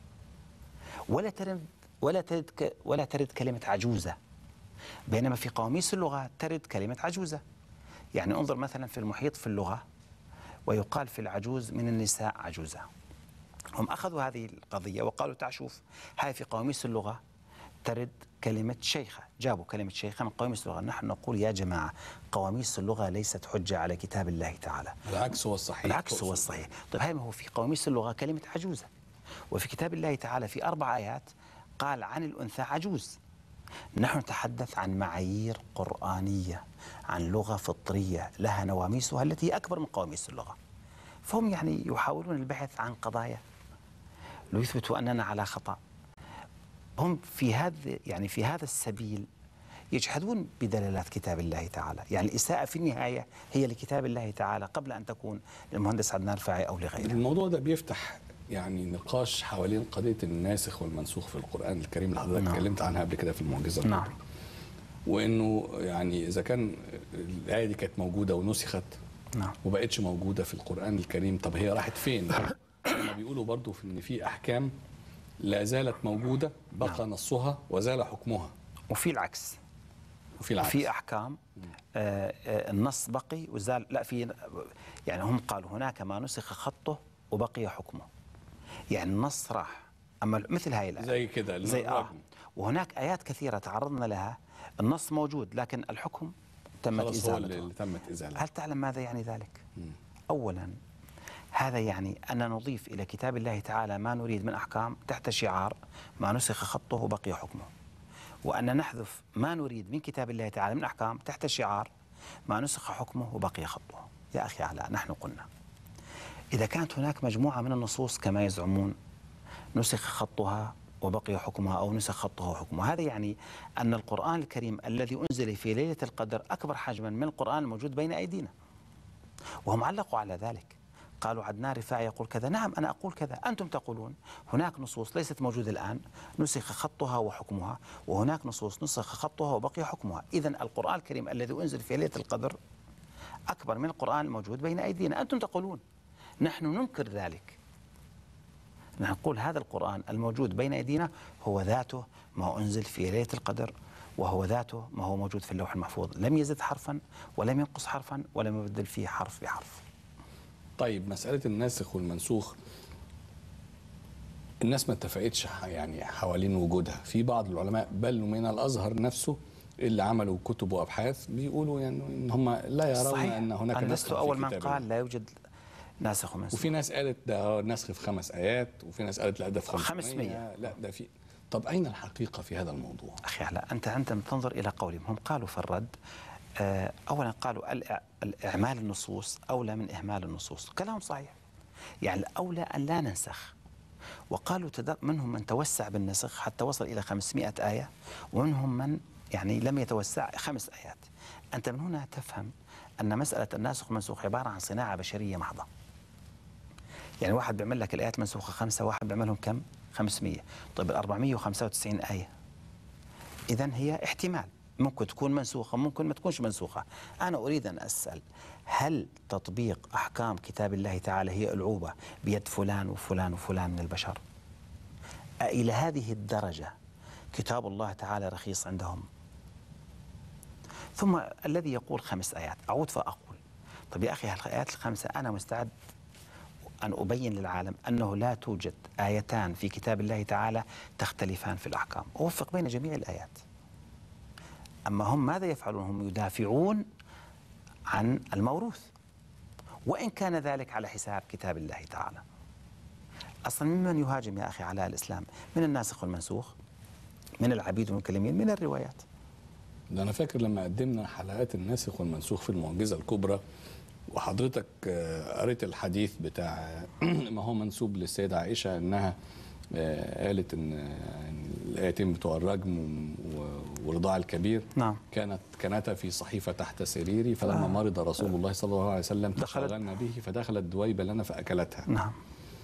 ولا ترد كلمة عجوزة، بينما في قواميس اللغة ترد كلمة عجوزة. يعني انظر مثلا في المحيط في اللغة ويقال في العجوز من النساء عجوزة. هم أخذوا هذه القضية وقالوا تعال شوف، هاي في قواميس اللغة ترد كلمة شيخة، جابوا كلمة شيخة من قواميس اللغة. نحن نقول يا جماعة قواميس اللغة ليست حجة على كتاب الله تعالى،
العكس هو الصحيح.
العكس هو الصحيح. طيب هاي ما هو في قواميس اللغة كلمة عجوزة، وفي كتاب الله تعالى في 4 آيات قال عن الأنثى عجوز. نحن نتحدث عن معايير قرآنية، عن لغة فطرية لها نواميسها التي هي أكبر من قواميس اللغة. فهم يعني يحاولون البحث عن قضايا ليثبتوا أننا على خطأ. هم في هذا السبيل يجحدون بدلالات كتاب الله تعالى. يعني الإساءة في النهاية هي لكتاب الله تعالى قبل أن تكون للمهندس عدنان الرفاعي أو لغيره.
الموضوع ده بيفتح يعني نقاش حوالين قضيه الناسخ والمنسوخ في القران الكريم اللي حضرتك
نعم.
اتكلمت عنها قبل كده في المعجزه
نعم.
الكبرى. وانه يعني اذا كان الايه دي كانت موجوده ونسخت
نعم.
وبقتش موجوده في القران الكريم، طب هي راحت فين؟ هم بيقولوا برضو في ان في احكام لا زالت موجوده بقى نصها وزال حكمها،
وفي العكس.
وفي العكس
في احكام النص بقي وزال. لا، في يعني هم قالوا هناك ما نسخ خطه وبقي حكمه، يعني النص راح، اما مثل هاي الايه
زي كده
زي وهناك ايات كثيره تعرضنا لها النص موجود لكن الحكم تمت
خلاص هو
ازالته.
اللي تمت ازالته.
هل تعلم ماذا يعني ذلك؟ اولا هذا يعني ان نضيف الى كتاب الله تعالى ما نريد من احكام تحت شعار ما نسخ خطه وبقي حكمه، وأن نحذف ما نريد من كتاب الله تعالى من أحكام تحت شعار ما نسخ حكمه وبقي خطه. يا أخي علاء، نحن قلنا إذا كانت هناك مجموعة من النصوص كما يزعمون نسخ خطها وبقي حكمها أو نسخ خطه وحكمه، هذا يعني أن القرآن الكريم الذي أنزل في ليلة القدر أكبر حجما من القرآن الموجود بين أيدينا. وهم علقوا على ذلك، قالوا عدنان رفاعي يقول كذا. نعم، أنا أقول كذا، أنتم تقولون هناك نصوص ليست موجودة الآن نسخ خطها وحكمها، وهناك نصوص نسخ خطها وبقي حكمها. إذن القرآن الكريم الذي أنزل في ليلة القدر أكبر من القرآن الموجود بين أيدينا. أنتم تقولون، نحن ننكر ذلك. نحن نقول هذا القرآن الموجود بين أيدينا هو ذاته ما أنزل في ليلة القدر، وهو ذاته ما هو موجود في اللوح المحفوظ، لم يزد حرفا ولم ينقص حرفا ولم يبدل فيه حرف بحرف.
طيب مسألة الناسخ والمنسوخ الناس ما اتفقتش يعني حوالين وجودها. في بعض العلماء بل من الأزهر نفسه اللي عملوا كتب وأبحاث بيقولوا يعني إن هم لا يرون
صحيح.
أن هناك
أنا
نسخ
لست
في
أول من
كتاب
قال
الله.
لا يوجد ناسخ ومنسوخ.
وفي ناس قالت ده نسخ في 5 آيات، وفي ناس قالت لا ده في 500. لا ده في. طب أين الحقيقة في هذا الموضوع؟
أخي علاء، أنت عندما تنظر إلى قولهم، هم قالوا في الرد أولا قالوا الإعمال النصوص أولى من إهمال النصوص. كلام صحيح، يعني الأولى أن لا ننسخ. وقالوا منهم من توسع بالنسخ حتى وصل إلى 500 آية، ومنهم من يعني لم يتوسع 5 آيات. أنت من هنا تفهم أن مسألة الناسخ والمنسوخ عبارة عن صناعة بشرية محضة. يعني واحد بيعمل لك الآيات منسوخة 5، واحد بيعملهم كم؟ 500. طيب 495 آية، إذن هي احتمال ممكن تكون منسوخة ممكن ما تكونش منسوخة. أنا أريد أن أسأل، هل تطبيق أحكام كتاب الله تعالى هي ألعوبة بيد فلان وفلان وفلان من البشر؟ إلى هذه الدرجة كتاب الله تعالى رخيص عندهم؟ ثم الذي يقول 5 آيات، أعود فأقول طيب يا أخي الآيات ال5 أنا مستعد أن أبين للعالم أنه لا توجد آيتان في كتاب الله تعالى تختلفان في الأحكام، أوفق بين جميع الآيات. أما هم ماذا يفعلون؟ هم يدافعون عن الموروث، وإن كان ذلك على حساب كتاب الله تعالى. أصلا ممن يهاجم يا أخي علاء الإسلام؟ من الناسخ والمنسوخ، من العبيد والمكلمين، من الروايات.
ده أنا فاكر لما قدمنا حلقات الناسخ والمنسوخ في المعجزة الكبرى، وحضرتك قريت الحديث بتاع ما هو منسوب للسيدة عائشة أنها قالت أن الآيتين بتوع الرجم ورضاع الكبير
نعم.
كانتا في صحيفة تحت سريري، فلما مرض رسول الله صلى الله عليه وسلم تشغلنا به فدخلت دويبة لنا فأكلتها.
نعم.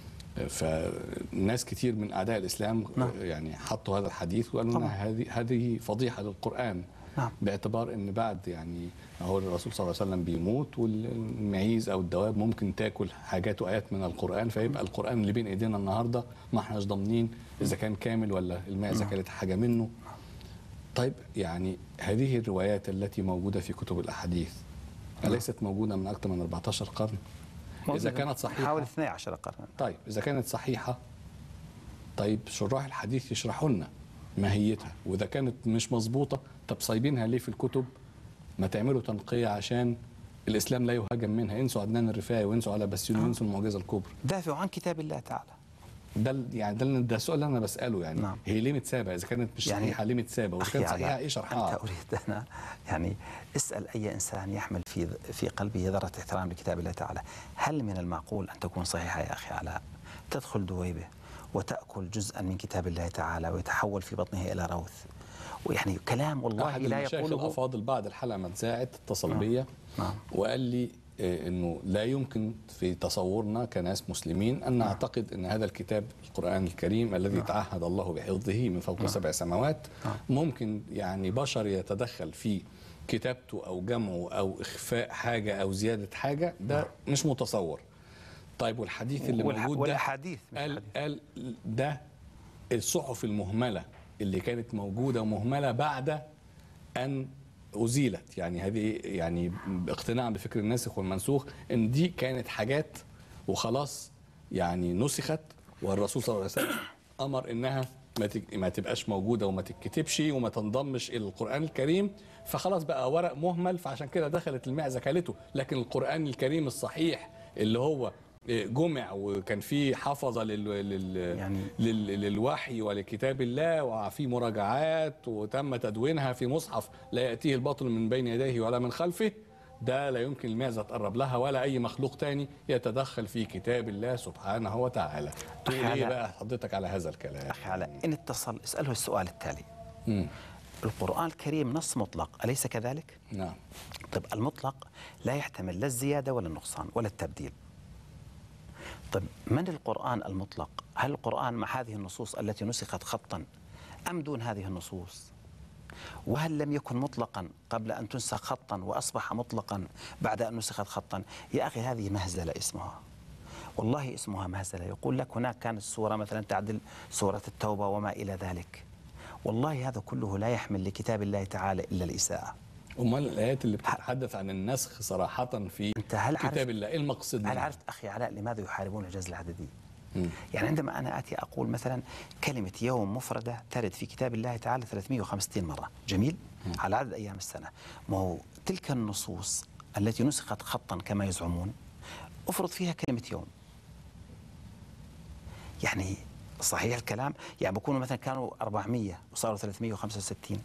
فناس كتير من أعداء الإسلام يعني حطوا هذا الحديث وقالوا أن هذه فضيحة للقرآن.
نعم.
باعتبار ان بعد يعني هو الرسول صلى الله عليه وسلم بيموت والمعيز او الدواب ممكن تاكل حاجات وايات من القران، فيبقى القران اللي بين ايدينا النهارده ما احناش ضامنين اذا كان كامل ولا المعزه كانت حاجه منه. طيب يعني هذه الروايات التي موجوده في كتب الاحاديث اليست موجوده من اكثر من 14 قرن؟ اذا كانت صحيحه
حوالي 12 قرن.
طيب اذا كانت صحيحه، طيب شراح الحديث يشرحوا لنا ماهيتها، واذا كانت مش مظبوطه طب صايبينها ليه في الكتب؟ ما تعملوا تنقيه عشان الاسلام لا يهاجم منها. انسوا عدنان الرفاعي وانسوا على بسيون وانسوا المعجزه الكبرى.
دافعوا عن كتاب الله تعالى.
ده السؤال اللي انا بساله يعني.
نعم.
هي ليه متسابه؟ اذا كانت مش
يعني
صحيحه ليه متسابه؟ واذا كانت صحيحه ايه شرحها؟
انت اريد انا يعني اسال اي انسان يحمل في قلبه ذره احترام لكتاب الله تعالى، هل من المعقول ان تكون صحيحه يا اخي علاء؟ تدخل دويبه وتاكل جزءا من كتاب الله تعالى ويتحول في بطنه الى روث، ويعني كلام والله لا يقوله.
الافاضل بعد الحلقه ما اتذاعت اتصل بيا وقال لي انه لا يمكن في تصورنا كناس مسلمين ان نعتقد ان هذا الكتاب القرآن الكريم الذي تعهد الله بحفظه من فوق 7 سماوات ممكن يعني بشر يتدخل في كتابته او جمعه او اخفاء حاجه او زياده حاجه، ده مش متصور. طيب والحديث اللي موجود ده
والأحاديث
قال ده الصحف المهمله اللي كانت موجوده ومهمله بعد ان أزيلت، يعني هذه يعني اقتناعا بفكر الناسخ والمنسوخ ان دي كانت حاجات وخلاص يعني نسخت، والرسول صلى الله عليه وسلم امر انها ما تبقاش موجوده وما تتكتبش وما تنضمش الى القرآن الكريم، فخلاص بقى ورق مهمل، فعشان كده دخلت المعزه كلته. لكن القرآن الكريم الصحيح اللي هو جمع وكان فيه حفظة للوحي ولكتاب الله وفي مراجعات وتم تدوينها في مصحف لا يأتيه الباطل من بين يديه ولا من خلفه، ده لا يمكن المعزة تقرب لها ولا أي مخلوق تاني يتدخل في كتاب الله سبحانه وتعالى. تقول إيه بقى حضرتك على هذا الكلام؟
أخي علاء، إن اتصل اسأله السؤال التالي. القرآن الكريم نص مطلق أليس كذلك؟
نعم.
طب المطلق لا يحتمل لا الزيادة ولا النقصان ولا التبديل. طيب من القرآن المطلق؟ هل القرآن مع هذه النصوص التي نسخت خطا أم دون هذه النصوص؟ وهل لم يكن مطلقا قبل أن تنسخ خطا وأصبح مطلقا بعد أن نسخت خطا؟ يا أخي هذه مهزلة اسمها، والله اسمها مهزلة. يقول لك هناك كانت السورة مثلا تعدل سورة التوبة وما إلى ذلك. والله هذا كله لا يحمل لكتاب الله تعالى إلا الإساءة.
أمال الآيات اللي بتتحدث عن النسخ صراحة في كتاب الله إيه المقصد منها؟
هل عرفت أخي علاء لماذا يحاربون الجزء العددي؟ يعني عندما أنا آتي أقول مثلا كلمة يوم مفردة ترد في كتاب الله تعالى 365 مرة، جميل؟ على عدد أيام السنة. ما هو تلك النصوص التي نسخت خطا كما يزعمون أفرض فيها كلمة يوم، يعني صحيح الكلام؟ يعني بكونوا مثلا كانوا 400 وصاروا 365.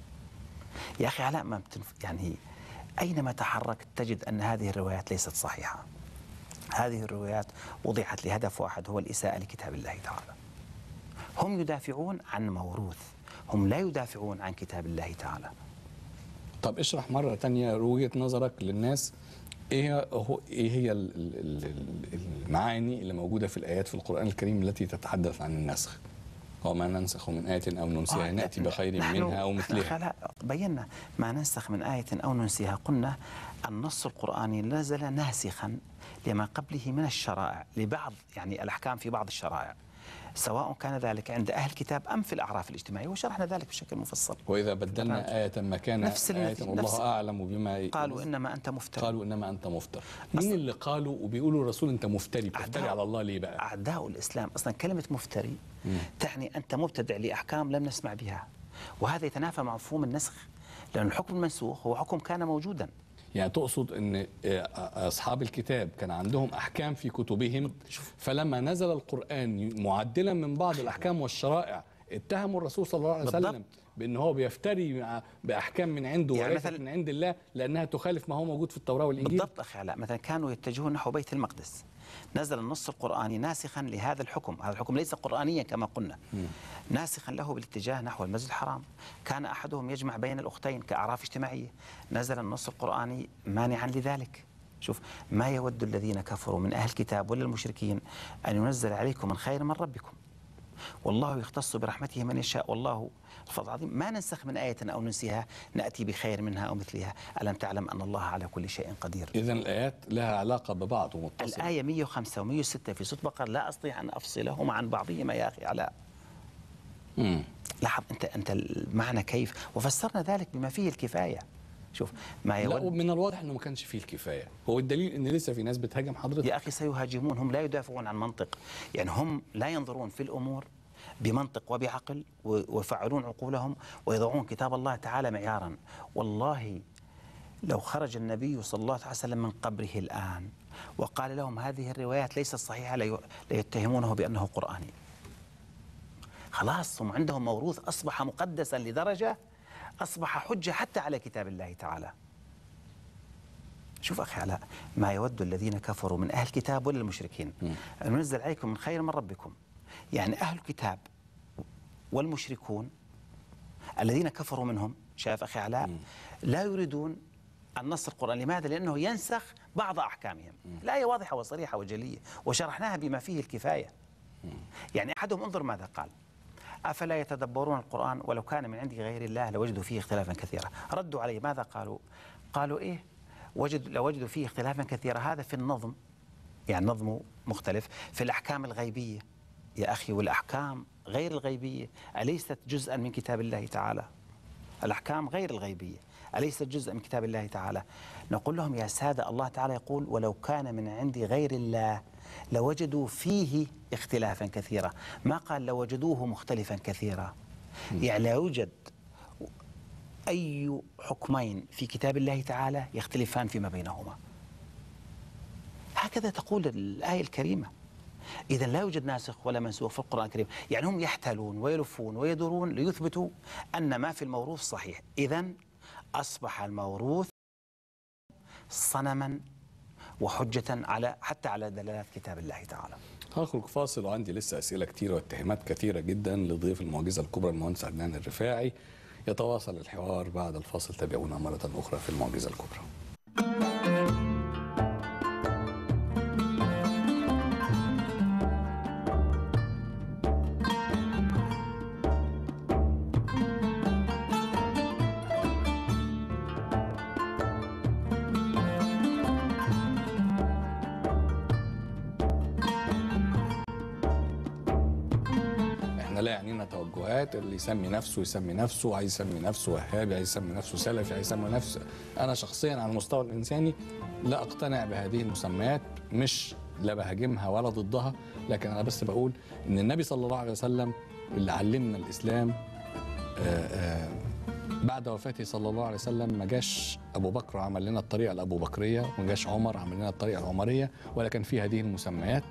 يا أخي علاء ما يعني أينما تحركت تجد أن هذه الروايات ليست صحيحة. هذه الروايات وضعت لهدف واحد هو الإساءة لكتاب الله تعالى. هم يدافعون عن موروث، هم لا يدافعون عن كتاب الله تعالى.
طب اشرح مرة تانية وجهة نظرك للناس، ايه هي المعاني اللي موجودة في الآيات في القرآن الكريم التي تتحدث عن النسخ؟ وما ننسخ من آية أو ننسيها نأتي بخير منها أو مثلها.
لا بينا ما ننسخ من آية أو ننسيها، قلنا النص القرآني نزل ناسخا لما قبله من الشرائع لبعض يعني الأحكام في بعض الشرائع، سواء كان ذلك عند أهل الكتاب أم في الأعراف الاجتماعية، وشرحنا ذلك بشكل مفصل.
وإذا بدلنا آية مكان آية والله أعلم بما
قالوا إنما أنت مفتر.
قالوا إنما أنت مفتر. مين اللي قالوا وبيقولوا الرسول أنت مفتري؟ بتفتري على الله ليه بقى؟
أعداء الإسلام. أصلا كلمة مفتري تعني أنت مبتدع لأحكام لم نسمع بها، وهذا يتنافى مع مفهوم النسخ، لأن الحكم المنسوخ هو حكم كان موجودا.
يعني تقصد ان اصحاب الكتاب كان عندهم احكام في كتبهم، فلما نزل القرآن معدلا من بعض الاحكام والشرائع اتهموا الرسول صلى الله عليه وسلم بان هو بيفتري باحكام من عنده يعني وليست من عند الله لانها تخالف ما هو موجود في التوراة والانجيل.
بالضبط اخي علاء، مثلا كانوا يتجهون نحو بيت المقدس، نزل النص القرآني ناسخا لهذا الحكم، هذا الحكم ليس قرآنيا كما قلنا، ناسخا له بالاتجاه نحو المسجد الحرام. كان أحدهم يجمع بين الأختين كأعراف اجتماعية، نزل النص القرآني مانعا لذلك. شوف، ما يود الذين كفروا من أهل الكتاب ولا المشركين أن ينزل عليكم من خير من ربكم، والله يختص برحمته من يشاء والله الفضل العظيم. ما ننسخ من آية أو ننسيها نأتي بخير منها أو مثلها، ألم تعلم أن الله على كل شيء قدير.
إذن الآيات لها علاقة ببعض ومتصلة.
الآية 105 و106 في سورة البقرة لا أستطيع أن أفصلهما عن بعضهما يا أخي علاء. لاحظ أنت المعنى كيف، وفسرنا ذلك بما فيه الكفاية. شوف ما يود.
لا، من الواضح انه ما كانش فيه الكفايه، هو الدليل ان لسه في ناس بتهاجم حضرتك.
يا اخي سيهاجمون، هم لا يدافعون عن منطق، يعني هم لا ينظرون في الامور بمنطق وبعقل ويفعلون عقولهم ويضعون كتاب الله تعالى معيارا. والله لو خرج النبي صلى الله عليه وسلم من قبره الآن وقال لهم هذه الروايات ليست صحيحة ليتهمونه بأنه قرآني. خلاص هم عندهم موروث أصبح مقدسا لدرجة أصبح حجة حتى على كتاب الله تعالى. شوف أخي علاء، ما يود الذين كفروا من أهل الكتاب ولا المشركين أن ينزل عليكم من خير من ربكم. يعني أهل الكتاب والمشركون الذين كفروا منهم، شايف أخي علاء، لا يريدون النص القرآني. لماذا؟ لأنه ينسخ بعض أحكامهم. الآية واضحة وصريحة وجلية وشرحناها بما فيه الكفاية. يعني أحدهم انظر ماذا قال: أفلا يتدبرون القرآن ولو كان من عند غير الله لوجدوا فيه اختلافا كثيرا. ردوا عليه ماذا قالوا؟ قالوا إيه؟ لوجدوا فيه اختلافا كثيرا. هذا في النظم، يعني نظمه مختلف. في الأحكام الغيبية يا أخي، والأحكام غير الغيبية أليست جزءا من كتاب الله تعالى؟ الأحكام غير الغيبية أليست جزءا من كتاب الله تعالى؟ نقول لهم يا سادة، الله تعالى يقول: ولو كان من عند غير الله لوجدوا فيه اختلافا كثيرا. ما قال لوجدوه مختلفا كثيرا. يعني لا يوجد أي حكمين في كتاب الله تعالى يختلفان فيما بينهما. هكذا تقول الآية الكريمة. إذا لا يوجد ناسخ ولا منسوخ في القرآن الكريم. يعني هم يحتالون ويلفون ويدورون ليثبتوا أن ما في الموروث صحيح. إذا أصبح الموروث صنما وحجة حتى على دلالات كتاب الله تعالى.
هخرج فاصل وعندي لسه أسئلة كتيرة واتهامات كثيرة جدا لضيف المعجزة الكبرى المهندس عدنان الرفاعي. يتواصل الحوار بعد الفاصل. تابعونا مرة أخرى في المعجزة الكبرى. لا يعنينا توجهات اللي يسمي نفسه عايز يسمي نفسه وهابي، عايز يسمي نفسه سلفي، عايز يسمي نفسه. انا شخصيا على المستوى الانساني لا اقتنع بهذه المسميات، مش لا بهاجمها ولا ضدها، لكن انا بس بقول ان النبي صلى الله عليه وسلم اللي علمنا الاسلام بعد وفاته صلى الله عليه وسلم ما جاش ابو بكر عمل لنا الطريقه الابو بكريه، وما جاش عمر عمل لنا الطريقه العمريه، ولا كان في هذه المسميات.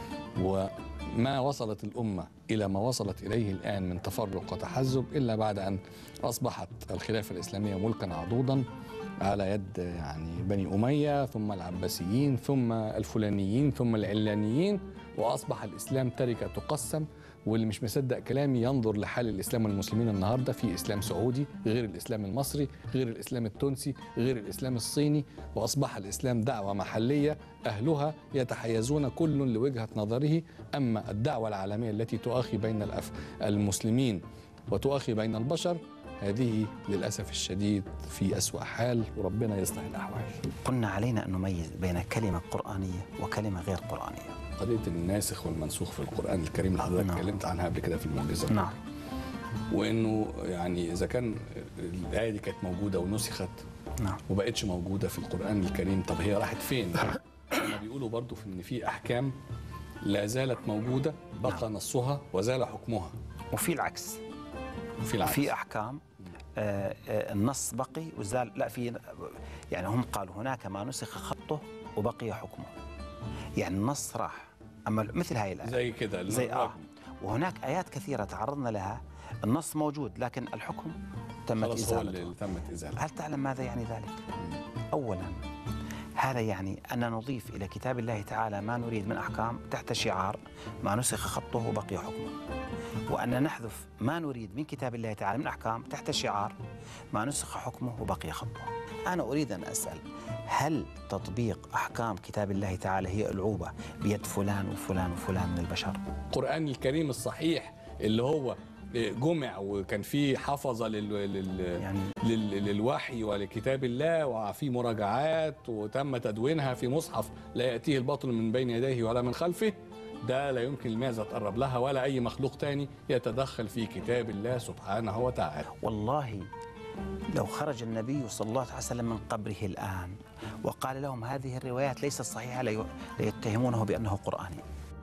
وما وصلت الأمة إلى ما وصلت إليه الآن من تفرق وتحزب إلا بعد أن أصبحت الخلافة الإسلامية ملكا عضوضا على يد يعني بني أمية، ثم العباسيين، ثم الفلانيين، ثم العلانيين، وأصبح الإسلام تركة تقسم. واللي مش مصدق كلامي ينظر لحال الإسلام والمسلمين النهاردة. في إسلام سعودي غير الإسلام المصري، غير الإسلام التونسي، غير الإسلام الصيني، وأصبح الإسلام دعوة محلية أهلها يتحيزون كل لوجهة نظره. أما الدعوة العالمية التي تؤخي بين المسلمين وتؤخي بين البشر، هذه للأسف الشديد في أسوأ حال، وربنا يصلح الأحوال.
قلنا علينا أن نميز بين كلمة قرآنية وكلمة غير قرآنية.
قضية الناسخ والمنسوخ في القرآن الكريم اللي حضرتك اتكلمت عنها قبل كده في المعجزة.
نعم.
وإنه يعني إذا كان الآية دي كانت موجودة ونسخت
نعم
وبقتش موجودة في القرآن الكريم، طب هي راحت فين؟ هما بيقولوا برضو في إن في أحكام لا زالت موجودة بقى نصها وزال حكمها.
وفي العكس. في أحكام النص بقي وزال. لا، في يعني هم قالوا هناك ما نسخ خطه وبقي حكمه. يعني النص راح، أما مثل هاي الآية
زي كده
زي وهناك آيات كثيرة تعرضنا لها النص موجود لكن الحكم تمت إزالته.
هو اللي تمت إزالته.
هل تعلم ماذا يعني ذلك؟ أولا هذا يعني أن نضيف إلى كتاب الله تعالى ما نريد من أحكام تحت شعار ما نسخ خطه وبقي حكمه، وأن نحذف ما نريد من كتاب الله تعالى من أحكام تحت شعار ما نسخ حكمه وبقي خطه. أنا أريد أن أسأل: هل تطبيق أحكام كتاب الله تعالى هي ألعوبة بيد فلان وفلان وفلان من البشر؟
القرآن الكريم الصحيح اللي هو جمع وكان فيه حفظة للوحي ولكتاب الله، وفي مراجعات وتم تدوينها في مصحف لا يأتيه الباطل من بين يديه ولا من خلفه، ده لا يمكن المعزة تقرب لها ولا أي مخلوق تاني يتدخل في كتاب الله سبحانه وتعالى.
والله لو خرج النبي صلى الله عليه وسلم من قبره الآن وقال لهم هذه الروايات ليست صحيحة ليتهمونه بأنه قرآني.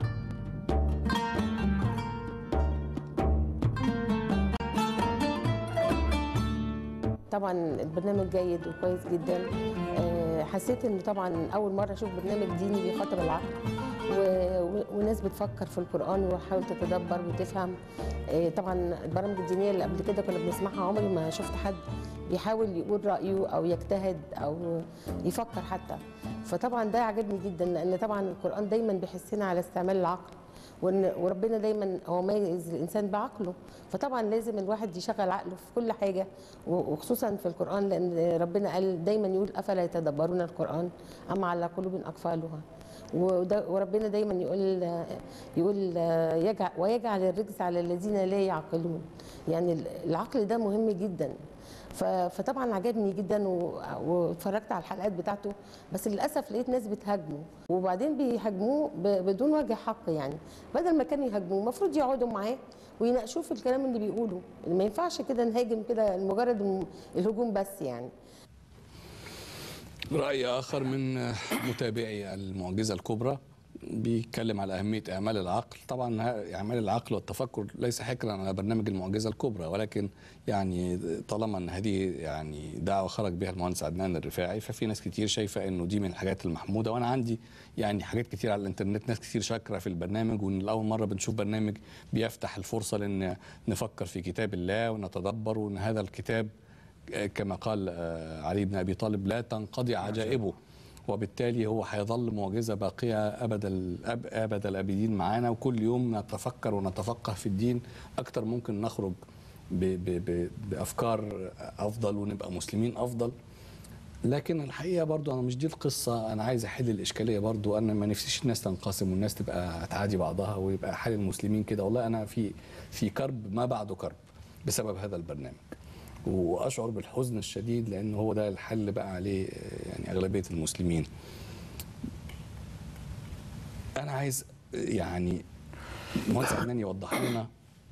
طبعا البرنامج جيد وكويس جدا. حسيت انه طبعا اول مره اشوف برنامج ديني بيخاطب العقل وناس بتفكر في القران وحاول تتدبر وتفهم. طبعا البرامج الدينيه اللي قبل كده كنا بنسمعها عمري ما شفت حد بيحاول يقول رايه او يجتهد او يفكر حتى. فطبعا ده عجبني جدا، لان طبعا القران دايما بيحسنا على استعمال العقل وربنا دايما هو ميز الانسان بعقله، فطبعا لازم الواحد يشغل عقله في كل حاجه، وخصوصا في القران، لان ربنا قال دايما يقول افلا يتدبرون القران ام على قلوب اقفالها. وربنا دايما يقول ويجعل الرجس على الذين لا يعقلون. يعني العقل ده مهم جدا. فطبعا عجبني جدا واتفرجت على الحلقات بتاعته، بس للاسف لقيت ناس بتهاجمه، وبعدين بيهاجموه بدون وجه حق. يعني بدل ما كانوا يهاجموه المفروض يقعدوا معاه ويناقشوه في الكلام اللي بيقوله. ما ينفعش كده نهاجم كده لمجرد الهجوم بس. يعني
رأي آخر من متابعي المعجزة الكبرى بيتكلم على أهمية إعمال العقل. طبعا إعمال العقل والتفكر ليس حكرا على برنامج المعجزة الكبرى، ولكن يعني طالما أن هذه يعني دعوة خرج بها المهندس عدنان الرفاعي، ففي ناس كتير شايفة أنه دي من الحاجات المحمودة. وأنا عندي يعني حاجات كتير على الإنترنت، ناس كتير شاكرة في البرنامج، وإن لأول مرة بنشوف برنامج بيفتح الفرصة لأن نفكر في كتاب الله ونتدبر، وأن هذا الكتاب كما قال علي بن أبي طالب لا تنقضي عجائبه، وبالتالي هو هيظل معجزة باقية أبد الأبدين معانا. وكل يوم نتفكر ونتفقه في الدين أكتر، ممكن نخرج بأفكار أفضل ونبقى مسلمين أفضل. لكن الحقيقة برضو أنا مش دي القصة، أنا عايز أحل الإشكالية برضو. أنا ما نفسيش الناس تنقسم والناس تبقى تعادي بعضها ويبقى حال المسلمين كده. والله أنا في كرب ما بعده كرب بسبب هذا البرنامج، واشعر بالحزن الشديد لان هو ده الحل بقى عليه يعني اغلبيه المسلمين. انا عايز يعني المهندس عدنان يوضح لنا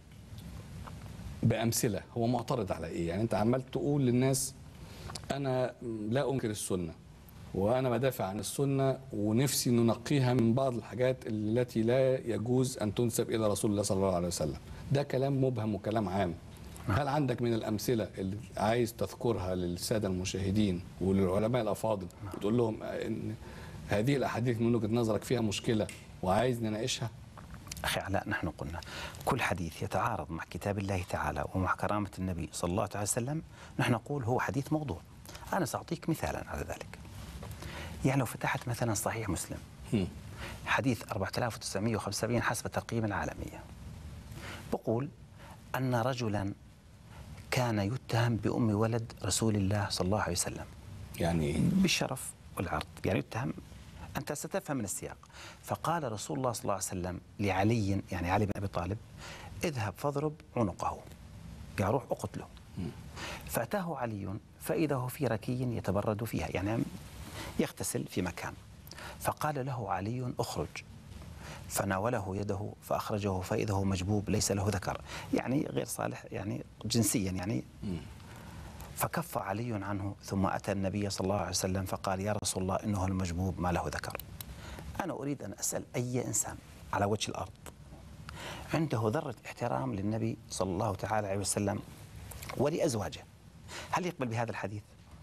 بامثله هو معترض على ايه. يعني انت عمال تقول للناس انا لا انكر السنه وانا بدافع عن السنه ونفسي ننقيها من بعض الحاجات التي لا يجوز ان تنسب الى رسول الله صلى الله عليه وسلم. ده كلام مبهم وكلام عام. هل عندك من الأمثلة اللي عايز تذكرها للسادة المشاهدين وللعلماء الأفاضل وتقول لهم إن هذه الأحاديث من وجهة نظرك فيها مشكلة وعايز نناقشها؟
أخي علاء، نحن قلنا كل حديث يتعارض مع كتاب الله تعالى ومع كرامة النبي صلى الله عليه وسلم نحن نقول هو حديث موضوع. أنا سأعطيك مثالا على ذلك. يعني لو فتحت مثلا صحيح مسلم حديث 4975 حسب الترقيم العالمية، بقول أن رجلا كان يتهم بأم ولد رسول الله صلى الله عليه وسلم.
يعني
بالشرف والعرض، يعني يتهم، أنت ستفهم من السياق. فقال رسول الله صلى الله عليه وسلم لعلي، يعني علي بن أبي طالب، اذهب فاضرب عنقه، يعني روح أقتله. فأتاه علي فإذا هو في ركي يتبرد فيها، يعني يغتسل في مكان. فقال له علي اخرج، فناوله يده فأخرجه فإذا هو مجبوب ليس له ذكر، يعني غير صالح يعني جنسيا يعني. فكف علي عنه ثم أتى النبي صلى الله عليه وسلم فقال يا رسول الله إنه المجبوب ما له ذكر. أنا أريد أن أسأل أي إنسان على وجه الأرض عنده ذرة احترام للنبي صلى الله تعالى عليه وسلم ولأزواجه، هل يقبل بهذا الحديث؟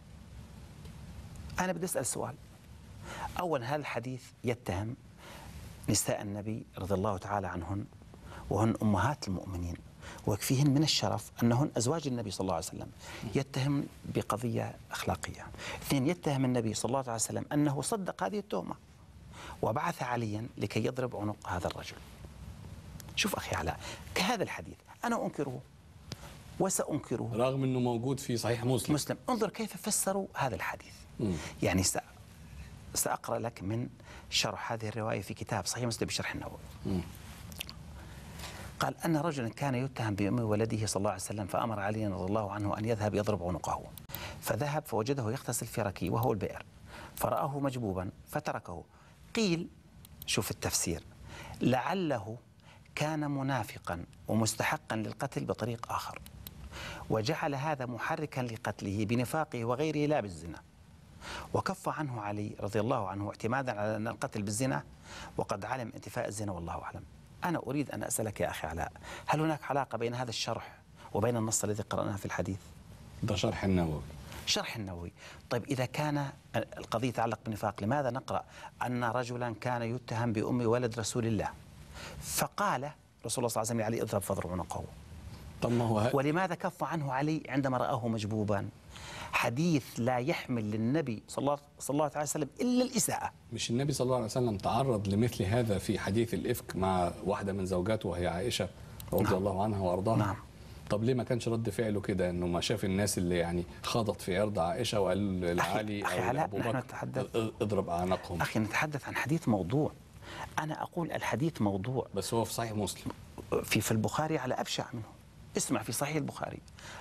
أنا بدي أسأل سؤال. أولا، هذا الحديث يتهم نساء النبي رضي الله تعالى عنهن وهن أمهات المؤمنين ويكفيهن من الشرف أنهن أزواج النبي صلى الله عليه وسلم. يتهم بقضية أخلاقية. اثنين، يتهم النبي صلى الله عليه وسلم أنه صدق هذه التهمة وبعث عليا لكي يضرب عنق هذا الرجل. شوف أخي علاء، كهذا الحديث أنا أنكره وسأنكره
رغم أنه موجود في صحيح مسلم.
انظر كيف فسروا هذا الحديث. يعني سأقرأ لك من شرح هذه الرواية في كتاب صحيح مسلم بشرح النووي. قال أن رجلا كان يتهم بأم ولده صلى الله عليه وسلم فأمر علي رضي الله عنه أن يذهب يضرب عنقه، فذهب فوجده يغتسل في ركي وهو البئر، فرآه مجبوبا فتركه. قيل، شوف التفسير، لعله كان منافقا ومستحقا للقتل بطريق آخر، وجعل هذا محركا لقتله بنفاقه وغيره لا بالزنا، وكف عنه علي رضي الله عنه اعتمادا على أن القتل بالزنا وقد علم انتفاء الزنا والله أعلم. أنا أريد أن أسألك يا أخي علاء، هل هناك علاقة بين هذا الشرح وبين النص الذي قرأناه في الحديث؟
ده شرح النووي.
شرح النووي. طيب إذا كان القضية تتعلق بالنفاق، لماذا نقرأ أن رجلا كان يتهم بأم ولد رسول الله فقال رسول الله صلى الله عليه وسلم لعلي اذهب فاضرب عنقه؟
طب ما هو
ولماذا كف عنه علي عندما رآه مجبوبا؟ حديث لا يحمل للنبي صلى الله عليه وسلم إلا الإساءة.
مش النبي صلى الله عليه وسلم تعرض لمثل هذا في حديث الإفك مع واحدة من زوجاته وهي عائشة رضي الله عنها وأرضاها؟
نعم.
طب ليه ما كانش رد فعله كده، انه ما شاف الناس اللي يعني خاضت في عرض عائشه وقال لعلي
أخي
او
علاء،
ابو
نحن
بكر
نتحدث
اضرب اعناقهم؟
أخي نتحدث عن حديث موضوع. أنا أقول الحديث موضوع.
بس هو في صحيح مسلم،
في البخاري على أبشع منه. اسمع، في صحيح البخاري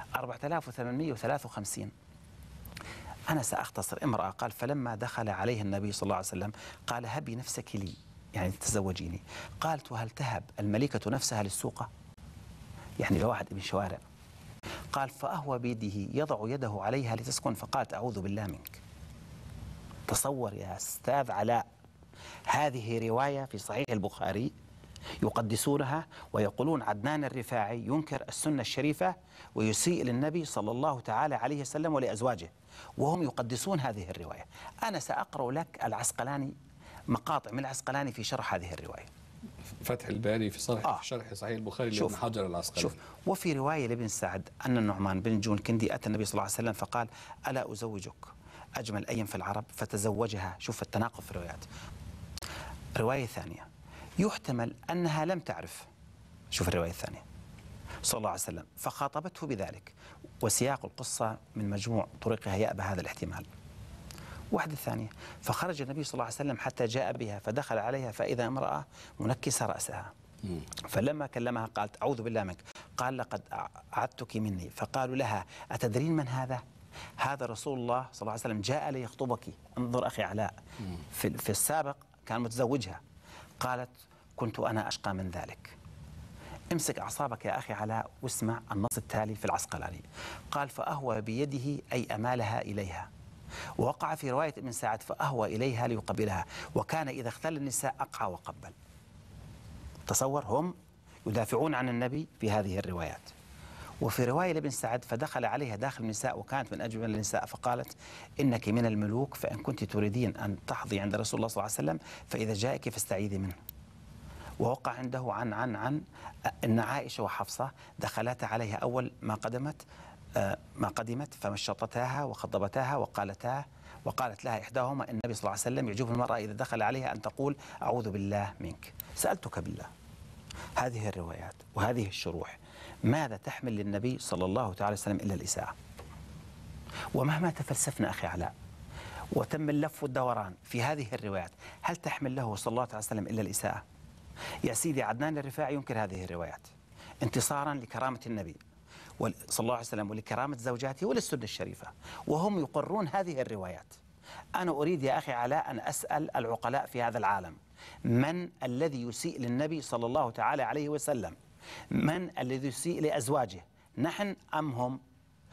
4853. أنا سأختصر. امرأة قال فلما دخل عليه النبي صلى الله عليه وسلم قال هبي نفسك لي، يعني تزوجيني. قالت وهل تهب الملكة نفسها للسوقة؟ يعني لواحد ابن شوارع. قال فأهوى بيده يضع يده عليها لتسكن، فقالت أعوذ بالله منك. تصور يا أستاذ علاء، هذه رواية في صحيح البخاري يقدسونها ويقولون عدنان الرفاعي ينكر السنة الشريفة ويسيء للنبي صلى الله تعالى عليه وسلم ولأزواجه، وهم يقدسون هذه الرواية. أنا سأقرأ لك العسقلاني، مقاطع من العسقلاني في شرح هذه الرواية.
فتح الباري في شرح صحيح البخاري لابن حجر العسقلاني.
شوف، وفي رواية لابن سعد أن النعمان بن جون كندي أتى النبي صلى الله عليه وسلم فقال ألا أزوجك أجمل أيم في العرب؟ فتزوجها. شوف التناقض في الروايات. رواية ثانية يحتمل أنها لم تعرف. شوف الرواية الثانية صلى الله عليه وسلم فخاطبته بذلك، وسياق القصة من مجموع طرقها يأبى هذا الاحتمال. واحدة ثانية فخرج النبي صلى الله عليه وسلم حتى جاء بها فدخل عليها فإذا امرأة منكسة رأسها، فلما كلمها قالت أعوذ بالله منك. قال لقد أعدتك مني. فقالوا لها أتدرين من هذا؟ هذا رسول الله صلى الله عليه وسلم جاء ليخطبك. انظر أخي علاء، في السابق كان متزوجها. قالت كنت أنا أشقى من ذلك. امسك أعصابك يا أخي علاء واسمع النص التالي في العسقلاني. قال فأهوى بيده أي أمالها إليها. ووقع في رواية ابن سعد فأهوى إليها ليقبلها، وكان إذا اختل النساء أقعى وقبل. تصور، هم يدافعون عن النبي في هذه الروايات. وفي رواية لابن سعد فدخل عليها داخل النساء وكانت من أجمل النساء فقالت إنك من الملوك فإن كنت تريدين أن تحظي عند رسول الله صلى الله عليه وسلم فإذا جاءك فاستعيذي منه. ووقع عنده عن أن عائشة وحفصة دخلتا عليها أول ما قدمت فمشطتاها وخضبتاها وقالت لها إحداهما النبي صلى الله عليه وسلم يعجبه المرأة إذا دخل عليها أن تقول أعوذ بالله منك. سألتك بالله، هذه الروايات وهذه الشروح ماذا تحمل للنبي صلى الله تعالى وسلم إلا الإساءة؟ ومهما تفلسفنا أخي علاء وتم اللف والدوران في هذه الروايات، هل تحمل له صلى الله عليه وسلم إلا الإساءة؟ يا سيدي عدنان الرفاعي ينكر هذه الروايات انتصارا لكرامة النبي صلى الله عليه وسلم ولكرامة زوجاته وللسنة الشريفة، وهم يقرون هذه الروايات. أنا أريد يا أخي علاء أن أسأل العقلاء في هذا العالم من الذي يسيء للنبي صلى الله تعالى عليه وسلم؟ من الذي يسيء لأزواجه؟ نحن أم هم؟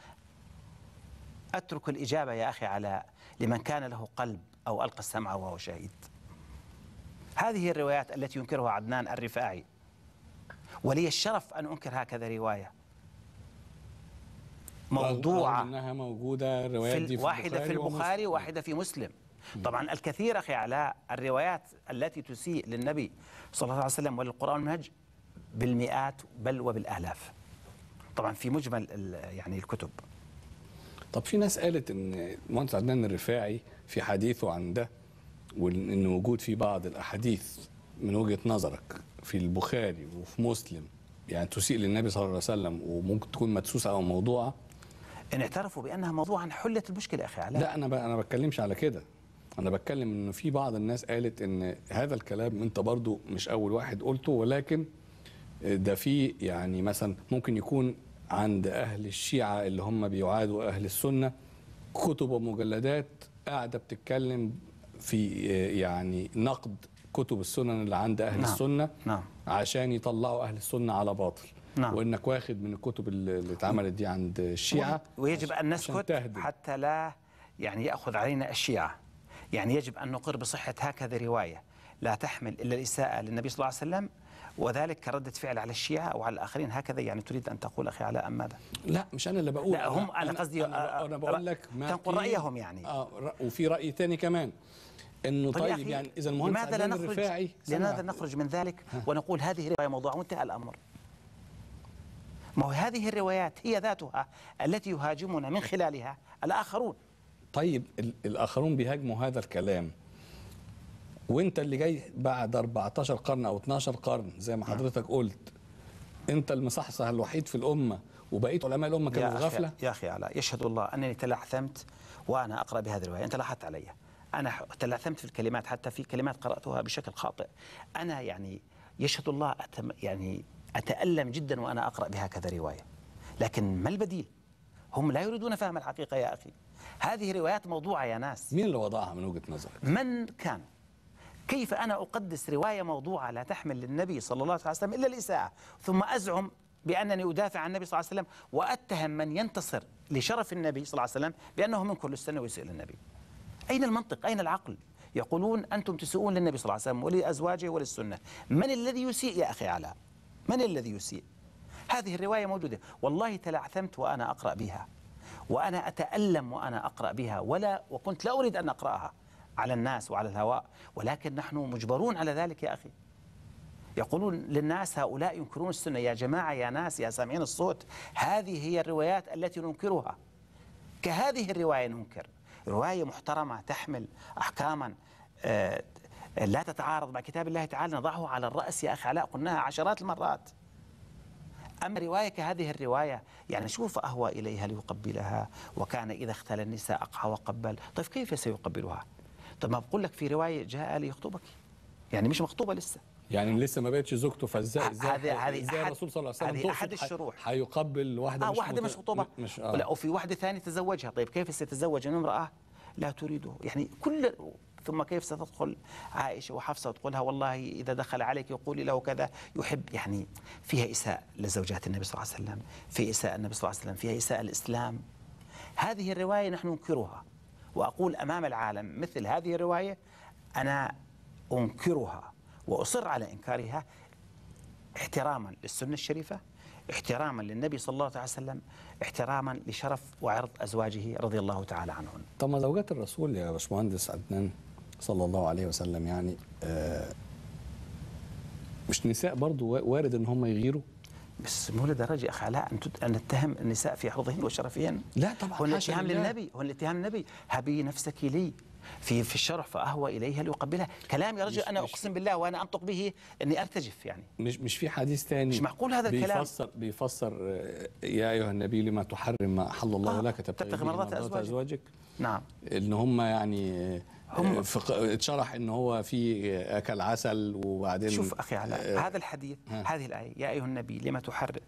أترك الإجابة يا أخي علاء لمن كان له قلب أو ألقى السمع وهو شهيد. هذه الروايات التي ينكرها عدنان الرفاعي، ولي الشرف أن أنكر هكذا رواية موضوعة
انها موجوده الروايات دي
واحدة في البخاري وواحدة في مسلم. طبعا الكثير أخي علاء الروايات التي تسيء للنبي صلى الله عليه وسلم وللقرآن المنهج بالمئات بل وبالآلاف، طبعا في مجمل يعني الكتب.
طب في ناس قالت ان المهندس عدنان الرفاعي في حديثه عن ده، وان وجود في بعض الاحاديث من وجهة نظرك في البخاري وفي مسلم يعني تسيء للنبي صلى الله عليه وسلم وممكن تكون مدسوسه او موضوعه.
ان اعترفوا بانها موضوعا حلت المشكله اخي علاء.
لا انا بتكلمش على كده، انا بتكلم انه في بعض الناس قالت ان هذا الكلام انت برضو مش اول واحد قلته، ولكن ده في يعني مثلا ممكن يكون عند اهل الشيعه اللي هم بيعادوا اهل السنه كتب ومجلدات قاعده بتتكلم في يعني نقد كتب السنن اللي عند اهل السنه عشان يطلعوا اهل السنه على باطل. وانك واخد من الكتب اللي اتعملت دي عند الشيعه،
ويجب ان نسكت حتى لا يعني ياخذ علينا الشيعه. يعني يجب ان نقر بصحه هكذا روايه لا تحمل الا الاساءه للنبي صلى الله عليه وسلم، وذلك كرده فعل على الشيعه او على الاخرين. هكذا يعني تريد ان تقول اخي علاء ام ماذا؟
لا مش انا اللي بقول،
لا هم انا قصدي
انا بقول لك ما
تنقل رايهم يعني.
وفي راي ثاني كمان انه طيب يعني اذا المهندس عدنان الرفاعي
لماذا نخرج من ذلك ونقول هذه روايه موضوع وانتهى الامر؟ ما هو هذه الروايات هي ذاتها التي يهاجمنا من خلالها الآخرون.
طيب الآخرون بيهاجموا هذا الكلام، وانت اللي جاي بعد 14 قرن او 12 قرن زي ما حضرتك قلت، انت المصحصح الوحيد في الامه وبقيه علماء الامه كانوا في غفله.
يا اخي علاء، يشهد الله انني تلعثمت وانا اقرا بهذه الروايه، انت لاحظت علي انا تلعثمت في الكلمات، حتى في كلمات قراتها بشكل خاطئ. انا يعني يشهد الله يعني اتالم جدا وانا اقرا بهكذا روايه، لكن ما البديل؟ هم لا يريدون فهم الحقيقه يا اخي. هذه روايات موضوعه يا ناس.
مين اللي وضعها من وجهه نظرك؟
من كان؟ كيف أنا أقدس رواية موضوعة لا تحمل للنبي صلى الله عليه وسلم إلا الإساءة، ثم أزعم بأنني أدافع عن النبي صلى الله عليه وسلم، وأتهم من ينتصر لشرف النبي صلى الله عليه وسلم بأنه من كل السنة ويسيء للنبي؟ أين المنطق؟ أين العقل؟ يقولون أنتم تسيئون للنبي صلى الله عليه وسلم ولأزواجه وللسنة. من الذي يسيء يا أخي علاء؟ من الذي يسيء؟ هذه الرواية موجودة، والله تلعثمت وأنا أقرأ بها، وأنا أتألم وأنا أقرأ بها، وكنت لا أريد أن أقرأها على الناس وعلى الهواء، ولكن نحن مجبرون على ذلك يا أخي. يقولون للناس هؤلاء ينكرون السنة. يا جماعة، يا ناس، يا سامعين الصوت، هذه هي الروايات التي ننكرها. كهذه الرواية ننكر رواية محترمة تحمل أحكاما لا تتعارض مع كتاب الله تعالى، نضعه على الرأس يا أخي علاء، قلناها عشرات المرات. أما رواية كهذه الرواية، يعني شوف أهوى إليها ليقبلها، وكان إذا اختل النساء أقع وقبل. طيب كيف سيقبلها؟ طب ما بقول لك في رواية جاء ليخطبك، يعني مش مخطوبة لسه،
يعني لسه ما بقتش زوجته، فازاي
هذه
الرسول صلى الله عليه وسلم
هذه أحد الشروح.
هيقبل واحدة
مش خطوبة، لا، وفي واحدة ثانية تزوجها. طيب كيف ستتزوج من امرأة لا تريده؟ يعني ثم كيف ستدخل عائشة وحفصة وتقولها والله إذا دخل عليك يقول له كذا يحب؟ يعني فيها إساءة لزوجات النبي صلى الله عليه وسلم، في إساءة النبي صلى الله عليه وسلم، فيها إساءة الإسلام. هذه الرواية نحن ننكرها، وأقول أمام العالم مثل هذه الرواية أنا أنكرها وأصر على إنكارها، احتراما للسنة الشريفة، احتراما للنبي صلى الله عليه وسلم، احتراما لشرف وعرض أزواجه رضي الله تعالى عنهن.
طب ما زوجات الرسول يا باشمهندس عدنان صلى الله عليه وسلم يعني مش نساء برضو وارد ان هم يغيروا؟
بس مو لدرجه اخ علاء ان نتهم النساء في عرضهن وشرفهن.
لا طبعا،
هو الاتهام للنبي، هو الاتهام للنبي. هبي نفسك لي في الشرف فاهوى اليها ليقبلها. كلام يا رجل انا اقسم بالله وانا انطق به اني ارتجف. يعني
مش في حديث ثاني
مش معقول هذا الكلام.
بيفسر يا ايها النبي لما تحرم ما احل الله لك
تبتغي مرضات ازواجك. نعم،
ان هم يعني اتشرح ان هو في اكل عسل وبعدين.
شوف اخي علاء، هذا الحديث هذه الايه يا ايها النبي لما تحرم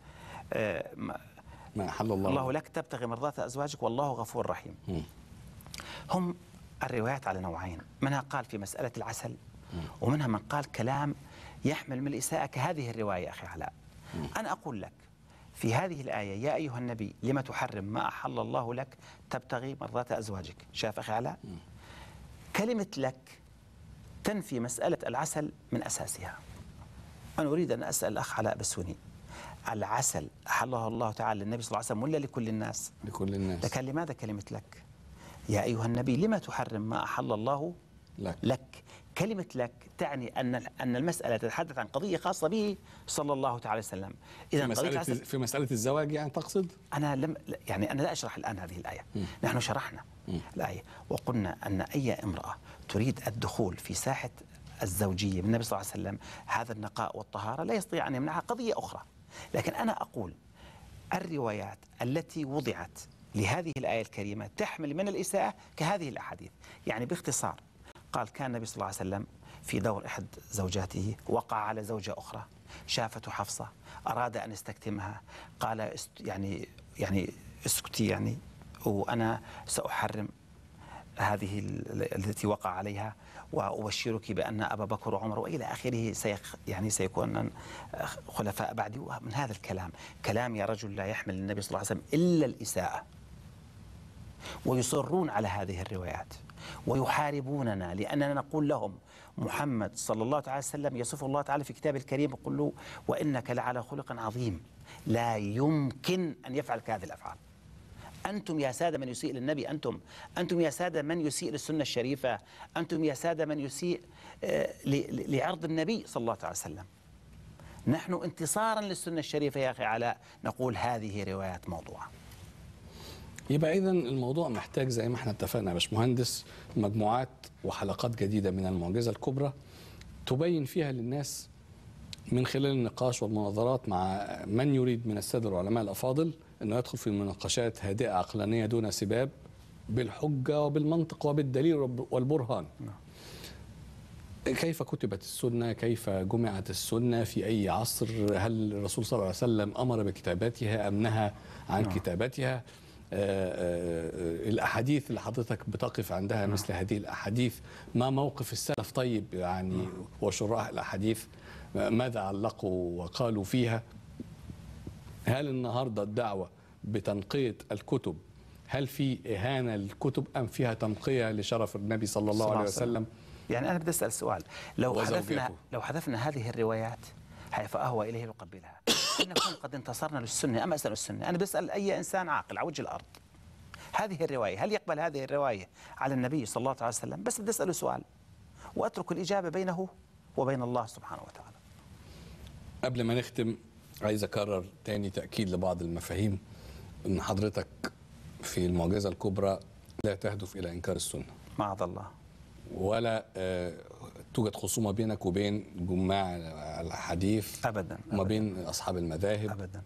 ما احل الله
لك تبتغي مرضات ازواجك والله غفور رحيم. هم الروايات على نوعين، منها قال في مساله العسل، ومنها من قال كلام يحمل من الاساءه كهذه الروايه. اخي علاء، انا اقول لك في هذه الايه يا ايها النبي لما تحرم ما احل الله لك تبتغي مرضات ازواجك. شاف اخي علاء، كلمة لك تنفي مسألة العسل من أساسها. أنا أريد أن أسأل الأخ علاء بسوني، العسل أحله الله تعالى للنبي صلى الله عليه وسلم ولا لكل الناس؟
لكل الناس.
لكن لماذا كلمة لك؟ يا أيها النبي لما تحرم ما أحل الله لك. كلمة لك تعني أن المسألة تتحدث عن قضية خاصة به صلى الله تعالى وسلم. إذا
في مسألة الزواج يعني تقصد؟
أنا لا أشرح الآن هذه الآية. نحن شرحنا الآية وقلنا أن أي امرأة تريد الدخول في ساحة الزوجية من النبي صلى الله عليه وسلم هذا النقاء والطهارة لا يستطيع أن يمنعها، قضية أخرى. لكن أنا أقول الروايات التي وضعت لهذه الآية الكريمة تحمل من الإساءة كهذه الأحاديث. يعني باختصار قال كان النبي صلى الله عليه وسلم في دور أحد زوجاته وقع على زوجة أخرى، شافته حفصة أراد أن يستكتمها، قال يعني اسكتي، يعني وأنا سأحرم هذه التي وقع عليها وأبشرك بأن أبا بكر وعمر وإلى آخره سيكون خلفاء بعدي. ومن هذا الكلام كلام يا رجل لا يحمل النبي صلى الله عليه وسلم إلا الإساءة، ويصرون على هذه الروايات ويحاربوننا لأننا نقول لهم محمد صلى الله عليه وسلم يصف الله تعالى في كتابه الكريم يقول له وإنك لعلى خلق عظيم، لا يمكن أن يفعل هذه الأفعال. أنتم يا سادة من يسيء للنبي، أنتم يا سادة من يسيء للسنة الشريفة، أنتم يا سادة من يسيء لعرض النبي صلى الله عليه وسلم. نحن انتصارا للسنة الشريفة يا أخي علاء نقول هذه روايات موضوعة.
يبقى إذن الموضوع محتاج زي ما احنا اتفقنا يا باشمهندس مجموعات وحلقات جديدة من المعجزة الكبرى تبين فيها للناس من خلال النقاش والمناظرات مع من يريد من السادة العلماء الأفاضل أنه يدخل في مناقشات هادئة عقلانية دون سباب بالحجة وبالمنطق وبالدليل والبرهان. كيف كتبت السنة؟ كيف جمعت السنة؟ في أي عصر؟ هل الرسول صلى الله عليه وسلم أمر بكتابتها أم نهى عن كتابتها؟ الأحاديث اللي حضرتك بتقف عندها مثل هذه الأحاديث، ما موقف السلف طيب يعني وشراح الأحاديث ماذا علقوا وقالوا فيها؟ هل النهاردة الدعوة بتنقية الكتب هل في إهانة للكتب أم فيها تنقية لشرف النبي صلى الله عليه وسلم؟
يعني أنا بدي أسأل سؤال، لو حذفنا هذه الروايات فأهوى إليه يقبلها أن نكون قد انتصرنا للسنة أم أسأل السنة؟ أنا بسأل أي إنسان عاقل على وجه الأرض هذه الرواية هل يقبل هذه الرواية على النبي صلى الله عليه وسلم؟ بس بدي أسأله سؤال وأترك الإجابة بينه وبين الله سبحانه وتعالى.
قبل ما نختم عايز أكرر تاني تأكيد لبعض المفاهيم أن حضرتك في المعجزة الكبرى لا تهدف إلى إنكار السنة
معاذ الله،
ولا توجد خصومة بينك وبين جماع الحديث
أبدا
وما بين أصحاب المذاهب
أبدا،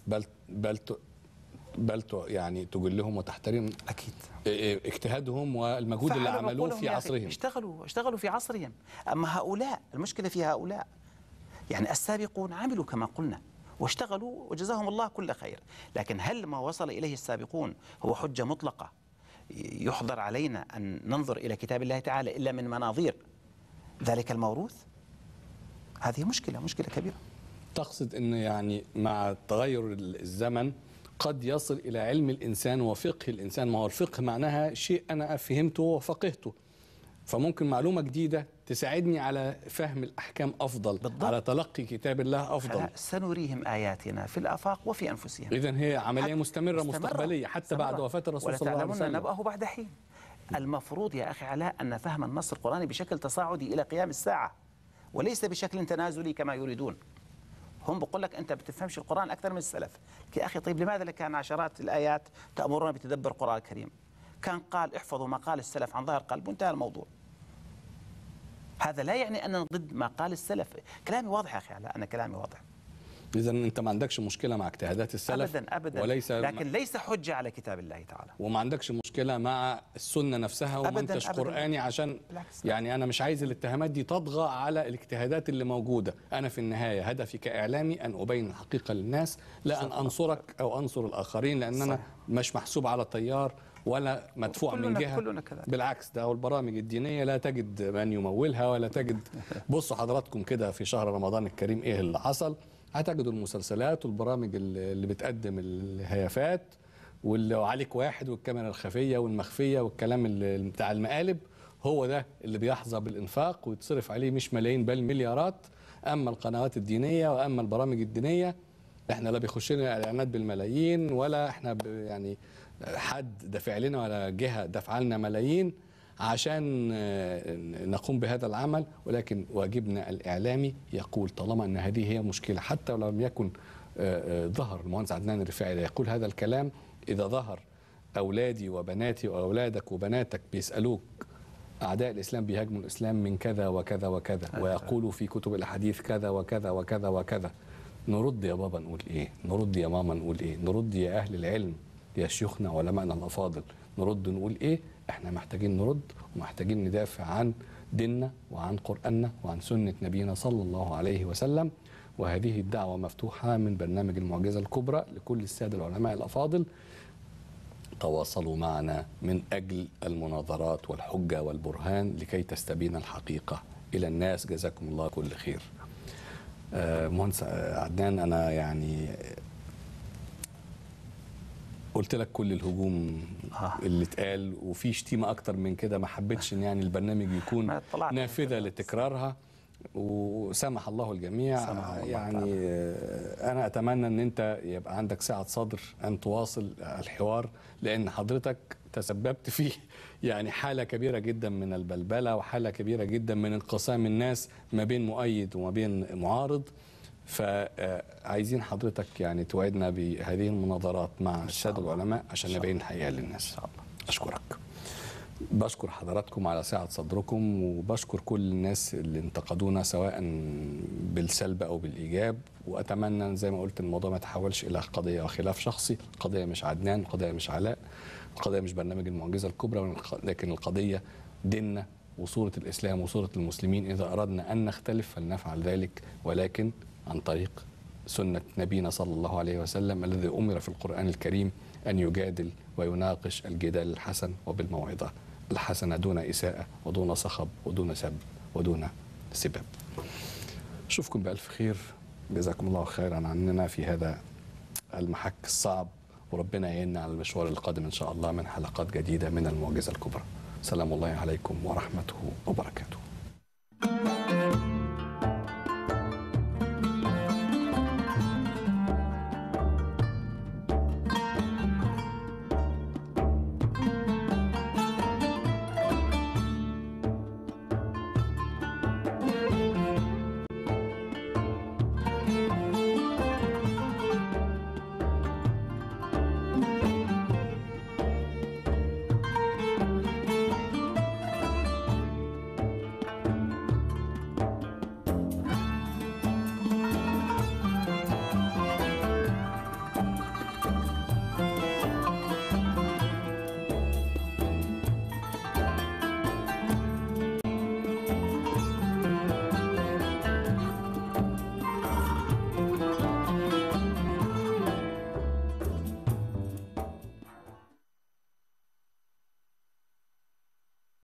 بل يعني تجلهم وتحترم
أكيد
اجتهادهم والمجهود اللي عملوه في عصرهم.
اشتغلوا في عصرهم. أما هؤلاء المشكلة في هؤلاء يعني السابقون عملوا كما قلنا واشتغلوا وجزاهم الله كل خير، لكن هل ما وصل إليه السابقون هو حجة مطلقة يحضر علينا أن ننظر إلى كتاب الله تعالى إلا من مناظير ذلك الموروث؟ هذه مشكلة كبيرة.
تقصد أن يعني مع تغير الزمن قد يصل إلى علم الإنسان وفقه الإنسان، ما هو الفقه معناها شيء أنا فهمته وفقهته، فممكن معلومة جديدة تساعدني على فهم الأحكام أفضل بالضبط. على تلقي كتاب الله أفضل.
سنريهم آياتنا في الآفاق وفي أنفسهم.
إذن هي عملية مستمرة مستقبلية حتى بعد وفاة الرسول صلى الله عليه وسلم.
نبأه بعد حين. المفروض يا أخي علاء أن فهم النص القرآني بشكل تصاعدي إلى قيام الساعة وليس بشكل تنازلي كما يريدون. هم بقول لك أنت بتفهمش القرآن أكثر من السلف. يا أخي طيب لماذا كان عشرات الآيات تأمرنا بتدبر القرآن الكريم؟ كان قال احفظوا ما قال السلف عن ظهر قلب وانتهى الموضوع. هذا لا يعني أننا ضد ما قال السلف. كلامي واضح يا أخي علاء، أنا كلامي واضح.
إذا أنت ما عندكش مشكلة مع اجتهادات السلف
أبدا لكن ليس حجة على كتاب الله تعالى،
وما عندكش مشكلة مع السنة نفسها وما انتش قرآني عشان يعني أنا مش عايز الاتهامات دي تطغى على الاجتهادات اللي موجودة. أنا في النهاية هدفي كإعلامي أن أبين الحقيقة للناس، لا أن أنصرك أو أنصر الآخرين، لأن أنا مش محسوب على طيار ولا مدفوع من جهة. بالعكس ده البرامج الدينية لا تجد من يمولها ولا تجد. بصوا حضراتكم كده في شهر رمضان الكريم إيه اللي حصل، هتجدوا المسلسلات والبرامج اللي بتقدم الهيافات واللي عليك واحد والكاميرا الخفية والمخفية والكلام اللي بتاع المقالب، هو ده اللي بيحظى بالإنفاق ويتصرف عليه مش ملايين بل مليارات. أما القنوات الدينية وأما البرامج الدينية احنا لا بيخش لنا اعلانات بالملايين ولا احنا يعني حد دافع لنا ولا جهة دافعه لنا ملايين عشان نقوم بهذا العمل، ولكن واجبنا الإعلامي يقول طالما أن هذه هي مشكلة، حتى لو لم يكن ظهر المهندس عدنان الرفاعي يقول هذا الكلام، إذا ظهر أولادي وبناتي وأولادك وبناتك بيسألوك أعداء الإسلام بيهاجموا الإسلام من كذا وكذا وكذا ويقولوا في كتب الأحاديث كذا وكذا وكذا وكذا، نرد يا بابا نقول إيه؟ نرد يا ماما نقول إيه؟ نرد يا أهل العلم يا شيوخنا وعلمائنا الأفاضل نرد نقول إيه؟ احنا محتاجين نرد ومحتاجين ندافع عن ديننا وعن قرآننا وعن سنة نبينا صلى الله عليه وسلم. وهذه الدعوة مفتوحة من برنامج المعجزة الكبرى لكل السادة العلماء الأفاضل. تواصلوا معنا من أجل المناظرات والحجة والبرهان لكي تستبين الحقيقة إلى الناس. جزاكم الله كل خير. مهندس عدنان، أنا يعني قلت لك كل الهجوم اللي اتقال وفي شتيمة أكتر من كده، ما حبيتش إن يعني البرنامج يكون نافذة لتكرارها، وسمح الله الجميع. يعني أنا أتمنى أن أنت يبقى عندك سعة صدر أن تواصل الحوار، لأن حضرتك تسببت فيه يعني حالة كبيرة جدا من البلبلة وحالة كبيرة جدا من انقسام الناس ما بين مؤيد وما بين معارض. فعايزين حضرتك يعني توعدنا بهذه المناظرات مع الساده العلماء عشان نبين الحقيقه للناس.
إن شاء الله.
اشكرك. بشكر حضراتكم على سعة صدركم، وبشكر كل الناس اللي انتقدونا سواء بالسلب او بالايجاب، واتمنى زي ما قلت الموضوع ما يتحولش الى قضيه وخلاف شخصي. القضيه مش عدنان، القضيه مش علاء، القضيه مش برنامج المعجزه الكبرى، لكن القضيه ديننا وصوره الاسلام وصوره المسلمين. اذا اردنا ان نختلف فلنفعل ذلك، ولكن عن طريق سنه نبينا صلى الله عليه وسلم الذي امر في القران الكريم ان يجادل ويناقش الجدال الحسن وبالموعظه الحسنه دون اساءه ودون صخب ودون سب ودون سباب. اشوفكم بالف خير، جزاكم الله خيرا عننا في هذا المحك الصعب، وربنا يعيننا على المشوار القادم ان شاء الله من حلقات جديده من المعجزه الكبرى. سلام الله عليكم ورحمته وبركاته.